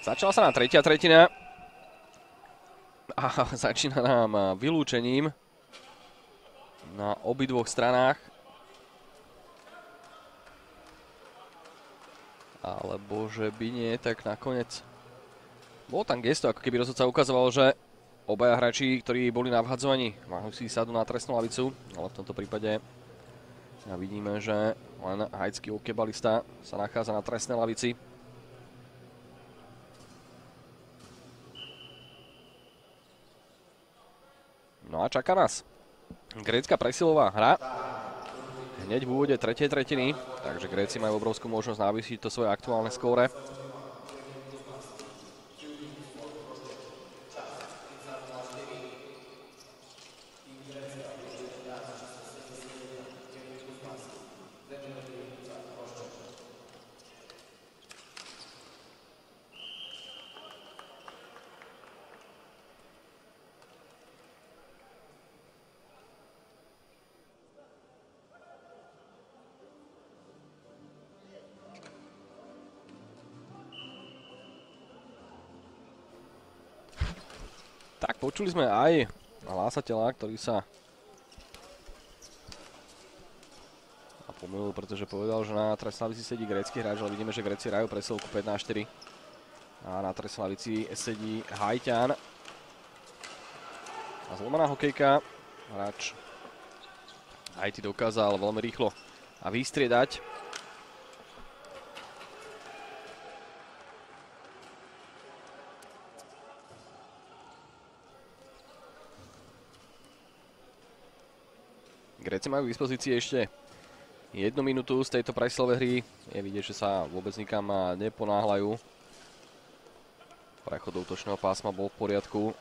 Začala sa nám tretia tretina a začína nám vylúčením na obidvoch stranách. Alebo že by nie, tak nakoniec bol tam gesto, ako keby rozhodca ukazoval, že obaja hráči, ktorí boli na vhadzovaní, majú si sadnúť na trestnú lavicu, ale v tomto prípade vidíme, že len haitský hokejbalista sa nachádza na trestnej lavici. No a čaká nás grécka presilová hra. Hneď v úvode tretej tretiny, takže Gréci majú obrovskú možnosť navýšiť to svoje aktuálne skóre. Tak, počuli sme aj hlásateľa, ktorý sa pomýlil, pretože povedal, že na trestnej lavici sedí grécky hráč, ale vidíme, že Gréci hrajú presilovku päť na štyri. A na trestnej lavici sedí Haťan. A zlomená hokejka, hráč Haiti dokázal veľmi rýchlo a vystriedať. Gréci majú k dispozícii ešte jednu minútu z tejto presilovej hry. Je vidieť, že sa vôbec nikam neponáhľajú. Prechod do útočného pásma bol v poriadku.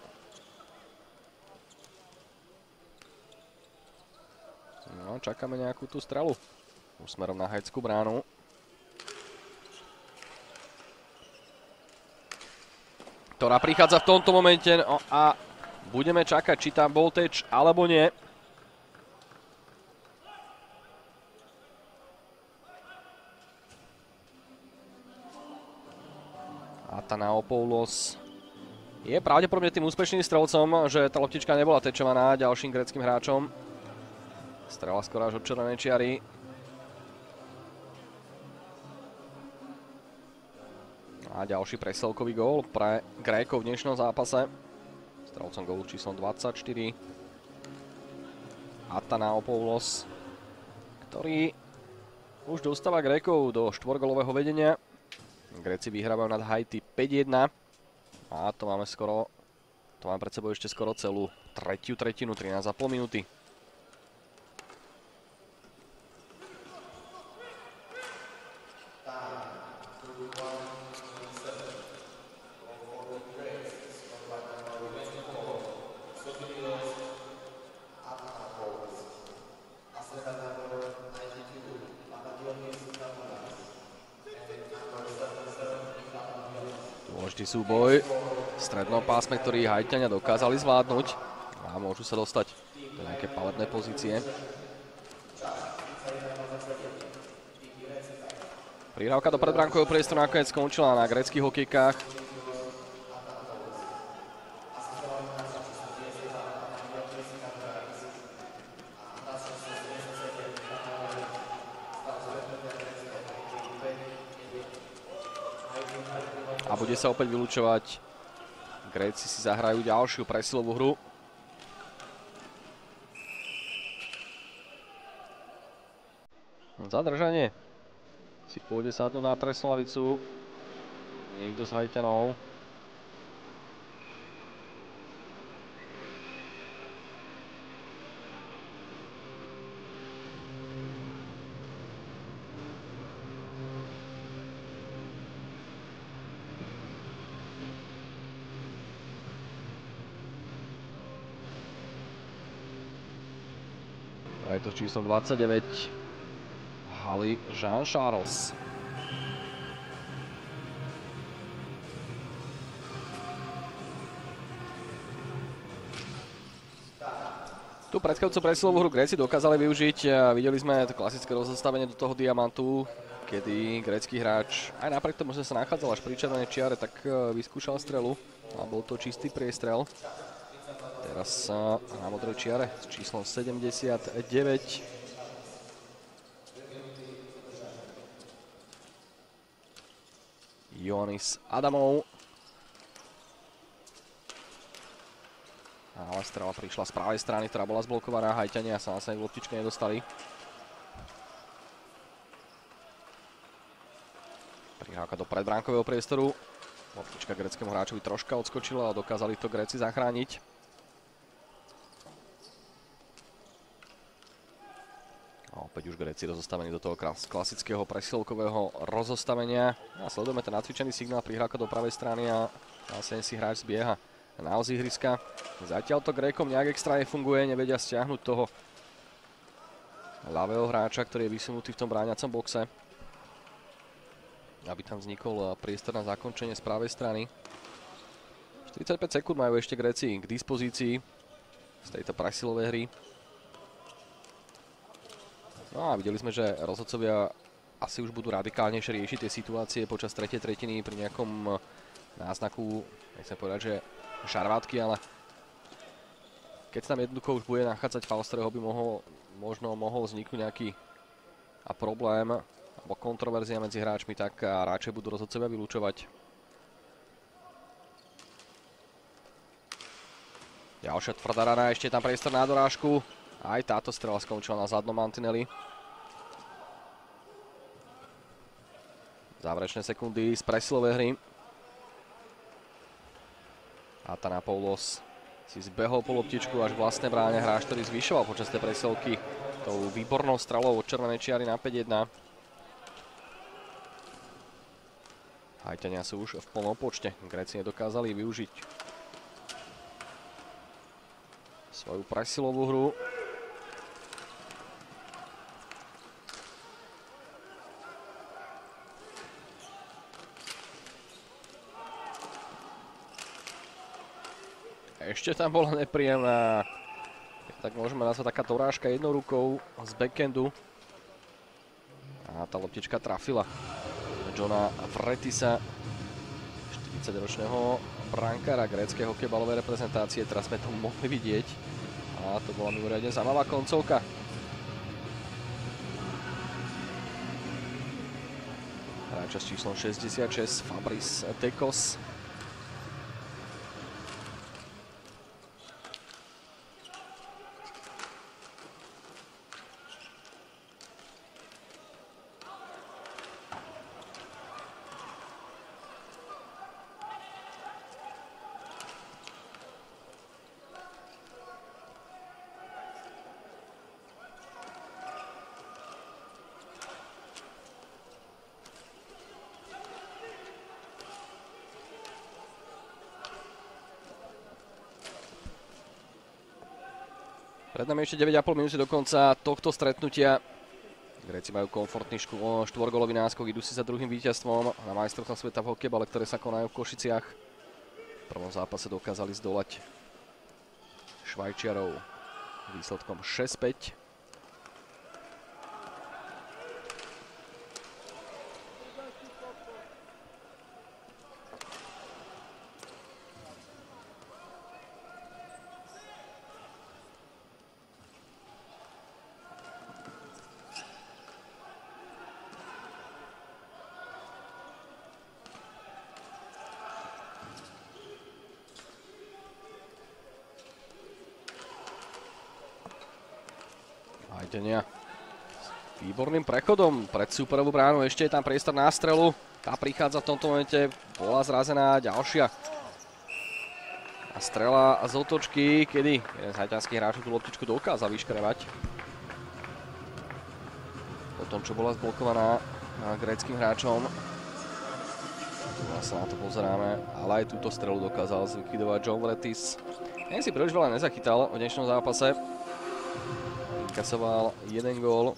No, čakáme nejakú tú strelu. Už smerom na haitskú bránu. Ktorá prichádza v tomto momente. No a budeme čakať, či tam bol teč alebo nie. Atanaopoulos je pravdepodobne tým úspešným strelcom, že tá loptička nebola tečovaná ďalším gréckym hráčom. Strela skoro až od červenej čiary. A ďalší presilovkový gól pre Grékov v dnešnom zápase. Strelcom gólu číslom dvadsaťštyri. Atanaopoulos, ktorý už dostáva Grékov do štvorgólového vedenia. Gréci vyhrávajú nad Haiti päť jedna a to máme skoro, to máme pred sebou ešte skoro celú tretiu tretinu, trinásť a pol minúty. Dôležitý súboj v strednom pásme, ktorý Haťania dokázali zvládnuť a môžu sa dostať do nejaké paletné pozície. Prihrávka do predbránkového priestoru nakoniec skončila na gréckych hokejkách. A bude sa opäť vylúčovať. Gréci si zahrajú ďalšiu presilovú hru. Zadržanie. Si pôjde sadnúť na trestnú lavicu. Niekto z Haťanov. Je to číslo dvadsaťdeväť. Hali Jean Charles. Tu predchádzajúcu presilovú hru Gréci dokázali využiť. Videli sme to klasické rozostavenie do toho diamantu. kedy grécky hráč, aj napriek tomu, že sa nachádzal až pri červenej čiare, tak vyskúšal strelu a bol to čistý priestrel. Teraz na modrej čiare s číslom sedemdesiatdeväť. Ioannis Adamov. Ale strela prišla z pravej strany, ktorá bola zblokovaná. Haťania sa na k loptičke nedostali. Prihrávka do predbránkového priestoru. Loptička gréckému hráčovi troška odskočila, ale dokázali to Gréci zachrániť. A opäť už Gréci rozostavení do toho klasického presilovkového rozostavenia. A sledujeme ten nacvičený signál, prihrávka do pravej strany a následne si hráč zbieha na os ihriska. Zatiaľ to Grékom nejak extra nefunguje, nevedia stiahnuť toho ľavého hráča, ktorý je vysunutý v tom bráňacom boxe, aby tam vznikol priestor na zakončenie z pravej strany. štyridsaťpäť sekúnd majú ešte Gréci k dispozícii z tejto presilovej hry. No a videli sme, že rozhodcovia asi už budú radikálnejšie riešiť tie situácie počas tretej tretiny pri nejakom náznaku, nechcem povedať, že šarvátky, ale keď sa tam jednoducho už bude nachádzať faul, z ktorého by mohol, možno mohol vzniknúť nejaký a problém alebo kontroverzia medzi hráčmi, tak radšej budú rozhodcovia vylúčovať. Ďalšia tvrdá rana, ešte tam priestor na dorážku. Aj táto strela skončila na zadnom mantineli. Záverečné sekundy z presilovej hry. Atanapoulos si zbehol po loptičku až vlastné bráne, hráč, ktorý zvyšoval počas tej presilovky tou výbornou strelou od červenej čiary na päť jedna. Haťania sú už v plnom počte. Gréci nedokázali využiť svoju presilovú hru. Ešte tam bola nepríjemná, tak môžeme nazvať taká dorážka jednou rukou z backhandu. A tá loptička trafila Johna Vretisa, štyridsaťročného brankára gréckej hokejbalovej reprezentácie. Teraz sme to mohli vidieť a to bola mimoriadne zaujímavá koncovka. Hráča s číslom šesťdesiatšesť Fabrice Dekos. Pred nami ešte deväť a pol minúty do konca tohto stretnutia. Gréci majú komfortný štvorgólový náskok, idú si za druhým víťazstvom na majstrovstvách sveta v hokejbale, ktoré sa konajú v Košiciach. V prvom zápase dokázali zdolať Švajčiarov výsledkom šesť päť. Haťania výborným prechodom pred súperovú bránu, ešte je tam priestor na strelu, tá prichádza v tomto momente, bola zrazená ďalšia a strela z otočky, kedy jeden z haťanských hráčov tú loptičku dokázal vyškrevať po tom, čo bola zblokovaná gréckym hráčom. Sa na to pozeráme, ale aj túto strelu dokázal zlikvidovať John Vretis. Nen si príliš veľa nezachytal v dnešnom zápase. Inkasoval jeden gól.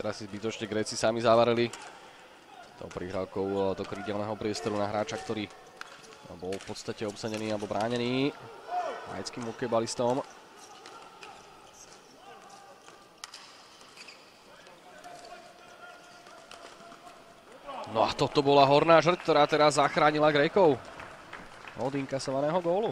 teraz si zbytočne Gréci sami zavarili tou prihrávkou do krídelného priestoru na hráča, ktorý bol v podstate obsadený alebo bránený haitským hokejbalistom. No a toto bola horná žrť, ktorá teraz zachránila Grékov od inkasovaného gólu.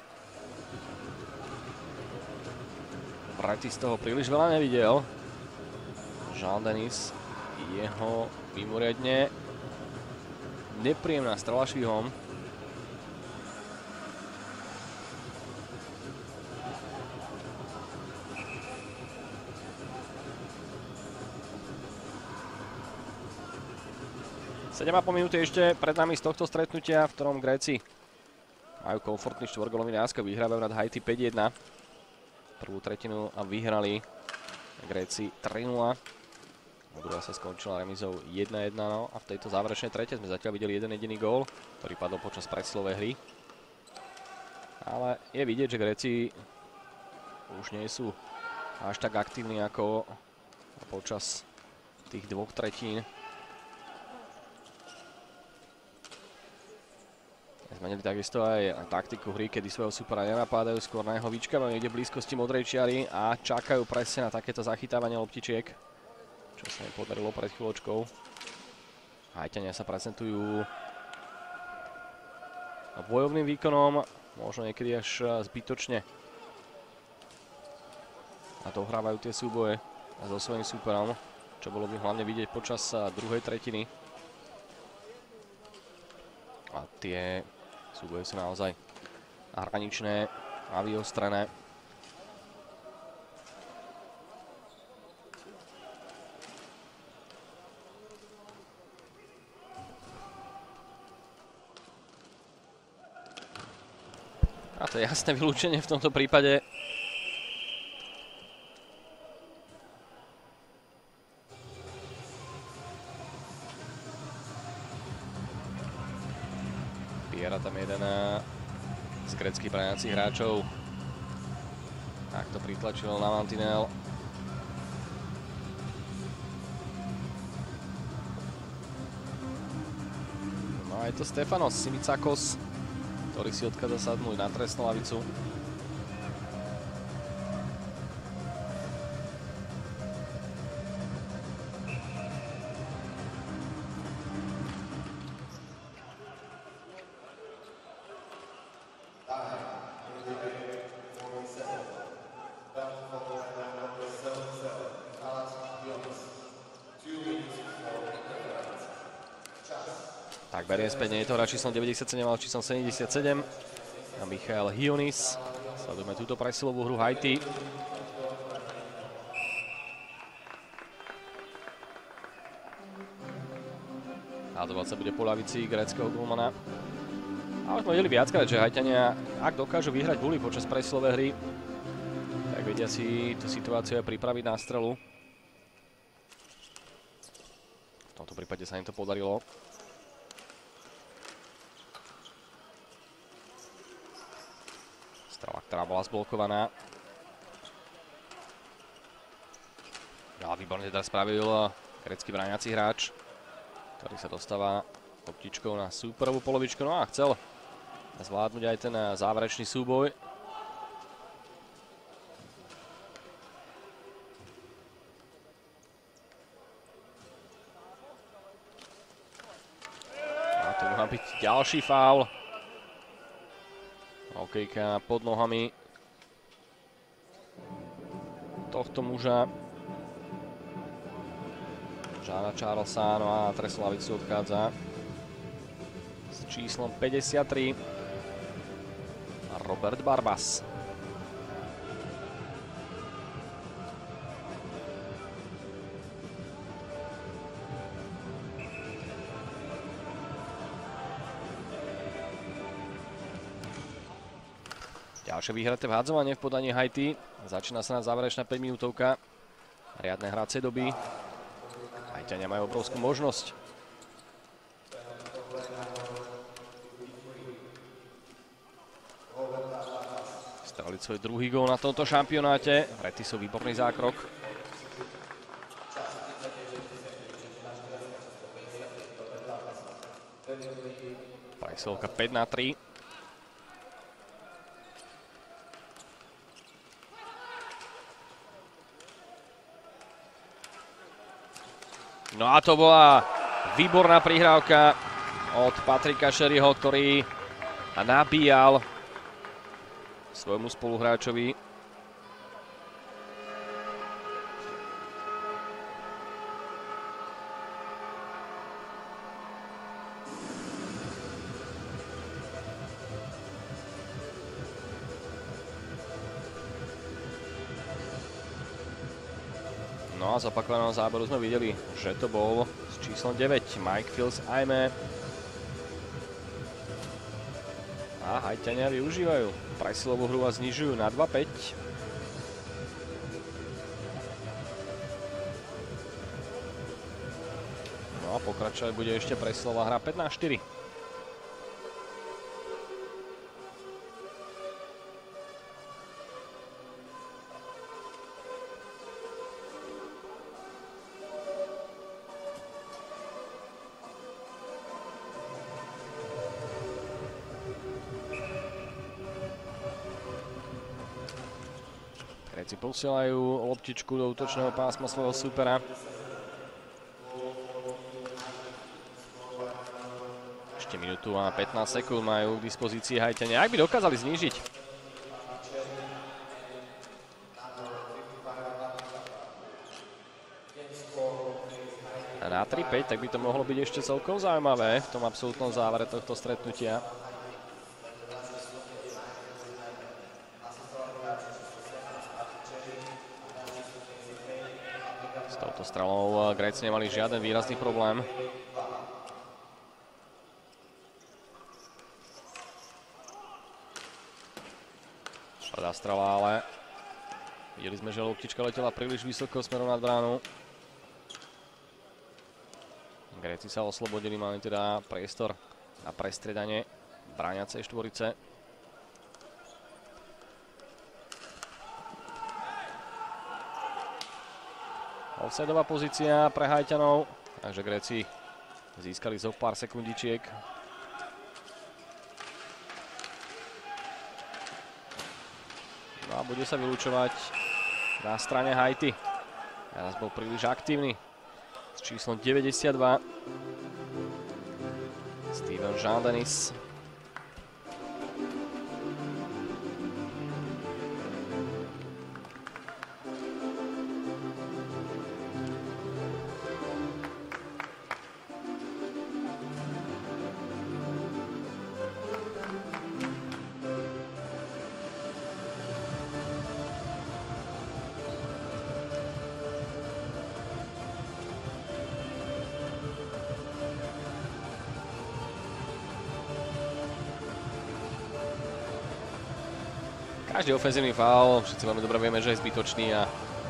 Brati z toho príliš veľa nevidel. Jean-Denis, jeho mimoriadne nepríjemná strela švihom. sedem a pol minúty ešte pred nami z tohto stretnutia, v ktorom Gréci majú komfortný štvorgólový náskok, vyhrávajú nad Haiti päť jedna. Prvú tretinu a vyhrali Gréci tri nula. Druhá sa skončila remizou jedna jedna, no a v tejto záverečnej trete sme zatiaľ videli jeden jediný gól, ktorý padol počas presilovej hry. Ale je vidieť, že Gréci už nie sú až tak aktívni ako počas tých dvoch tretín. Zmenili takisto aj taktiku hry, kedy svojho supera nenapádajú, skôr na jeho vyčkávajú niekde v blízkosti modrej čiary a čakajú presne na takéto zachytávanie loptičiek, čo sa im podarilo pred chvíľočkou. Haťania sa prezentujú bojovným výkonom, možno niekedy až zbytočne. A dohrávajú tie súboje so svojím súperom, čo bolo by hlavne vidieť počas druhej tretiny. A tie súboje sú naozaj hraničné a vyostrené. A to je jasné vylúčenie v tomto prípade. Piera tam jeden z gréckych bráňacích hráčov. Tak to pritlačil na mantinel. No a je to Stefanos Simicakos, ktorý si odchádza sadnúť na trestnú lavicu. Tak berie späť, nie je to hra číslom deväťdesiatsedem, ale číslom sedemdesiatsedem. A Michael Hionis. Sledujeme túto presilovú hru Haiti. Hádovať sa bude po ľavici gréckeho golmana. A už sme videli viackrát, že Haťania, ak dokážu vyhrať guly počas presilovej hry, tak vedia si tú situáciu aj pripraviť na strelu. V tomto prípade sa im to podarilo. Strela, ktorá bola zblokovaná. A výborne teda spravil grécky bráňací hráč, ktorý sa dostáva loptičkou na súperovú polovičku. No a chcel zvládnuť aj ten záverečný súboj. A to má byť ďalší faul. Hokejka pod nohami tohto muža. Jeana Charlesa, no a trestnú lavicu odchádza s číslom päťdesiattri Robert Barbas. Ďalšie vyhraté vhádzovanie v podaní Haiti. Začína sa na záverečná päť minútovka. Riadne hracie doby. Haťania majú obrovskú možnosť. Streliť svoj druhý gól na tomto šampionáte. Retisov výborný zákrok. Presilovka päť na tri. No a to bola výborná prihrávka od Patrika Sherryho, ktorý nabíjal svojmu spoluhráčovi. No a z opakovaného záberu sme videli, že to bol s číslom deväť Mike Fils Aime. A Haťania využívajú presilovú hru a znižujú na dva päť. No a pokračovať bude ešte presilová hra päť na štyri. Gréci posielajú loptičku do útočného pásma svojho supera. Ešte minútu a pätnásť sekúnd majú k dispozícii Haťania. Ak by dokázali znížiť na tri päť, tak by to mohlo byť ešte celkom zaujímavé v tom absolútnom závere tohto stretnutia. S touto strelou Gréci nemali žiaden výrazný problém. Špadá strela, ale videli sme, že loptička letela príliš vysoko smerom nad bránu. Gréci sa oslobodili, mali teda priestor na prestriedanie brániacej štvorice. Offsideová pozícia pre Haťanov, takže Gréci získali zo pár sekundičiek. No a bude sa vylúčovať na strane Haiti. Teraz bol príliš aktívny s číslom deväťdesiatdva Steven Jean-Denis. Každý ofenzívny faul, všetci veľmi dobre vieme, že je zbytočný a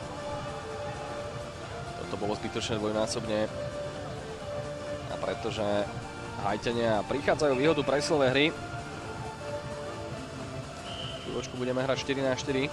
toto bolo zbytočné dvojnásobne. A pretože Haťania prichádzajú výhodu presilovej hry. Chvíľočku budeme hrať štyri na štyri.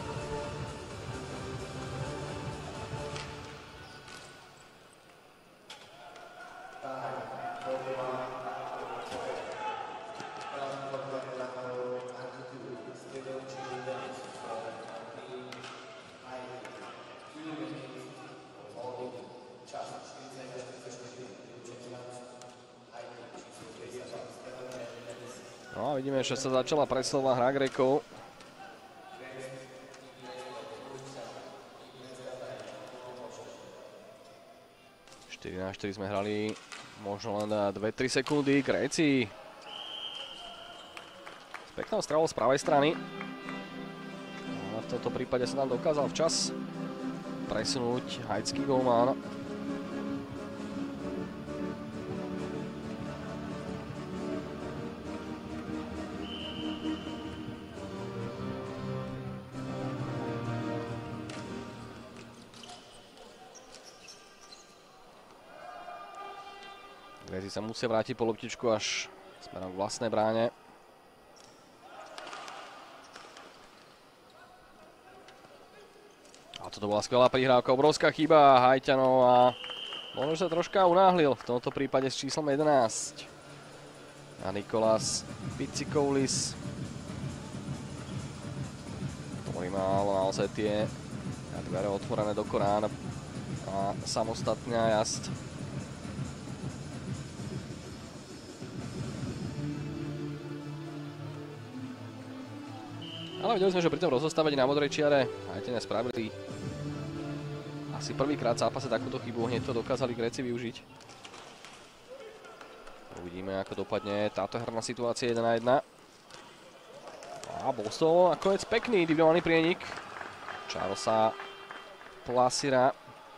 No a vidíme, že sa začala presilová hra Grékov. štyri na štyri sme hrali možno len na dve tri sekundy. Gréci s peknou strelou z pravej strany. A v tomto prípade sa nám dokázal včas presunúť haitský golman. Gréci sa musia vrátiť po loptičku až smerom k vlastnej bráne. A toto bola skvelá prihrávka, obrovská chyba Haťanov a možno sa troška unáhlil v tomto prípade s číslom jedenásť. a Nikolas Pitsikoulis, ktorý mal naozaj tie dvere otvorené do Korán a samostatný jazd. Ale videli sme, že pri tom rozostavení na modrej čiare Haťania spravili asi prvýkrát v zápase takúto chybu, hneď to dokázali Gréci využiť. Uvidíme, ako dopadne táto herná situácia jeden na jeden. A bol to nakoniec pekný individuálny prienik Charlesa Plasira.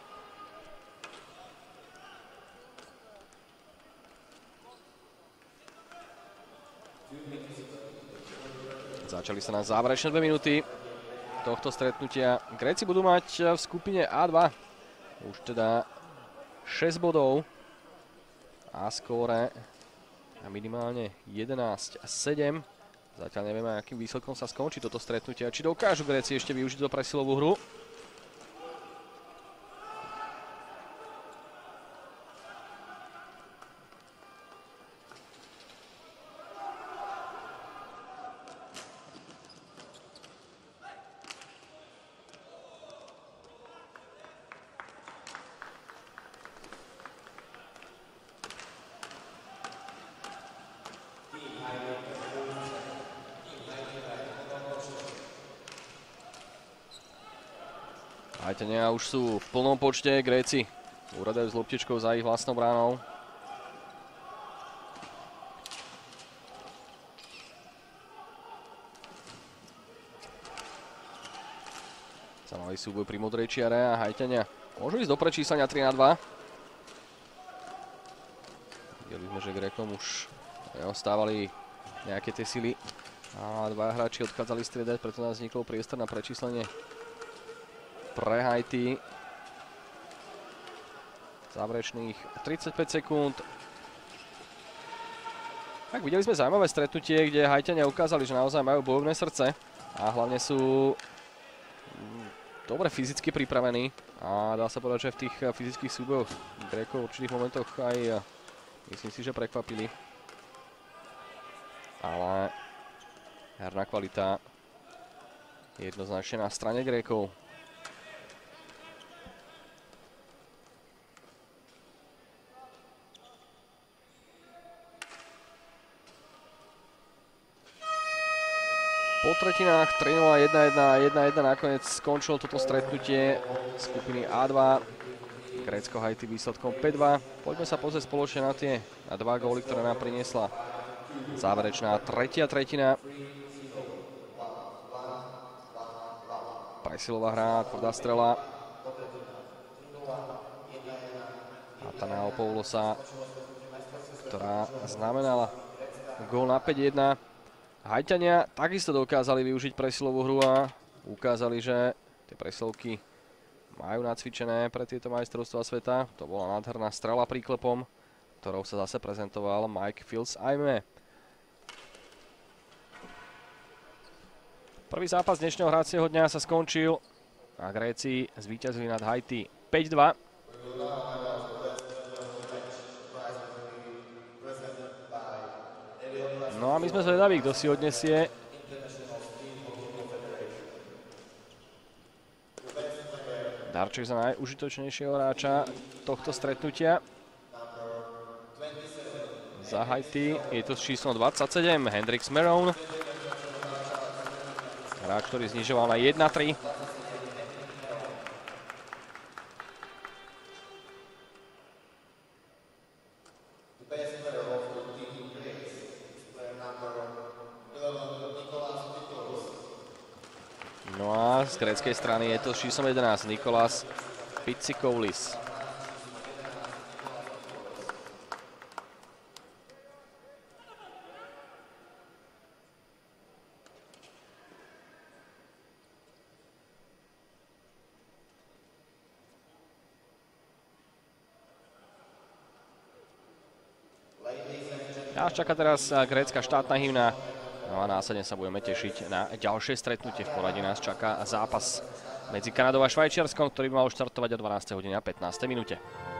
Začali sa na záverečné dve minúty tohto stretnutia. Gréci budú mať v skupine á dva už teda šesť bodov a skóre minimálne jedenásť a sedem. Zatiaľ nevieme, akým výsledkom sa skončí toto stretnutie. Či dokážu Gréci ešte využiť do presilovú hru. Haťania už sú v plnom počte, Gréci uradajú s loptičkou za ich vlastnou bránou. Zaujímavý súboj pri modrej čiare a Haťania môžu ísť do prečíslenia tri na dva. Videli sme, že Grékom už neostávali nejaké tie sily a dva hráči odchádzali striedať, preto nás vznikol priestor na prečíslenie pre Haiti. Záverečných tridsaťpäť sekúnd. Tak videli sme zaujímavé stretnutie, kde Haťania ukázali, že naozaj majú bojovné srdce a hlavne sú dobre fyzicky pripravení a dá sa povedať, že v tých fyzických súbojoch Grékov v určitých momentoch aj myslím si, že prekvapili. Ale herná kvalita je jednoznačne na strane Grékov. Po tretinách tri nula, jedna jedna, jedna jedna nakoniec skončilo toto stretnutie skupiny á dva. Grécko-Haiti výsledkom päť dva. Poďme sa pozrieť spoločne na tie na dva góly, ktoré nám priniesla záverečná tretia tretina. Presilová hra, tvrdá strela. Atanaopoulosa, ktorá znamenala gól na päť jedna. Haťania takisto dokázali využiť presilovú hru a ukázali, že tie presilovky majú nacvičené pre tieto majstrovstvá sveta. To bola nádherná strela príklepom, ktorou sa zase prezentoval Mike Fils-Aimé. Prvý zápas dnešného hracieho dňa sa skončil a Gréci zvíťazili nad Haiti päť dva. No a my sme zvedaví, kto si odnesie darček za najužitočnejšieho hráča tohto stretnutia. Za Haiti je to s číslom dvadsaťsedem Hendrix Merone. Hráč, ktorý znižoval na jedna tri. No a z gréckej strany je to s číslom jedenásť Nikolas Pitsikoulis. Nás čaká teraz grécka štátna hymna. No a následne sa budeme tešiť na ďalšie stretnutie. V poradí nás čaká zápas medzi Kanadou a Švajčiarskom, ktorý by mal štartovať o dvanástej hodine a pätnástej minúte.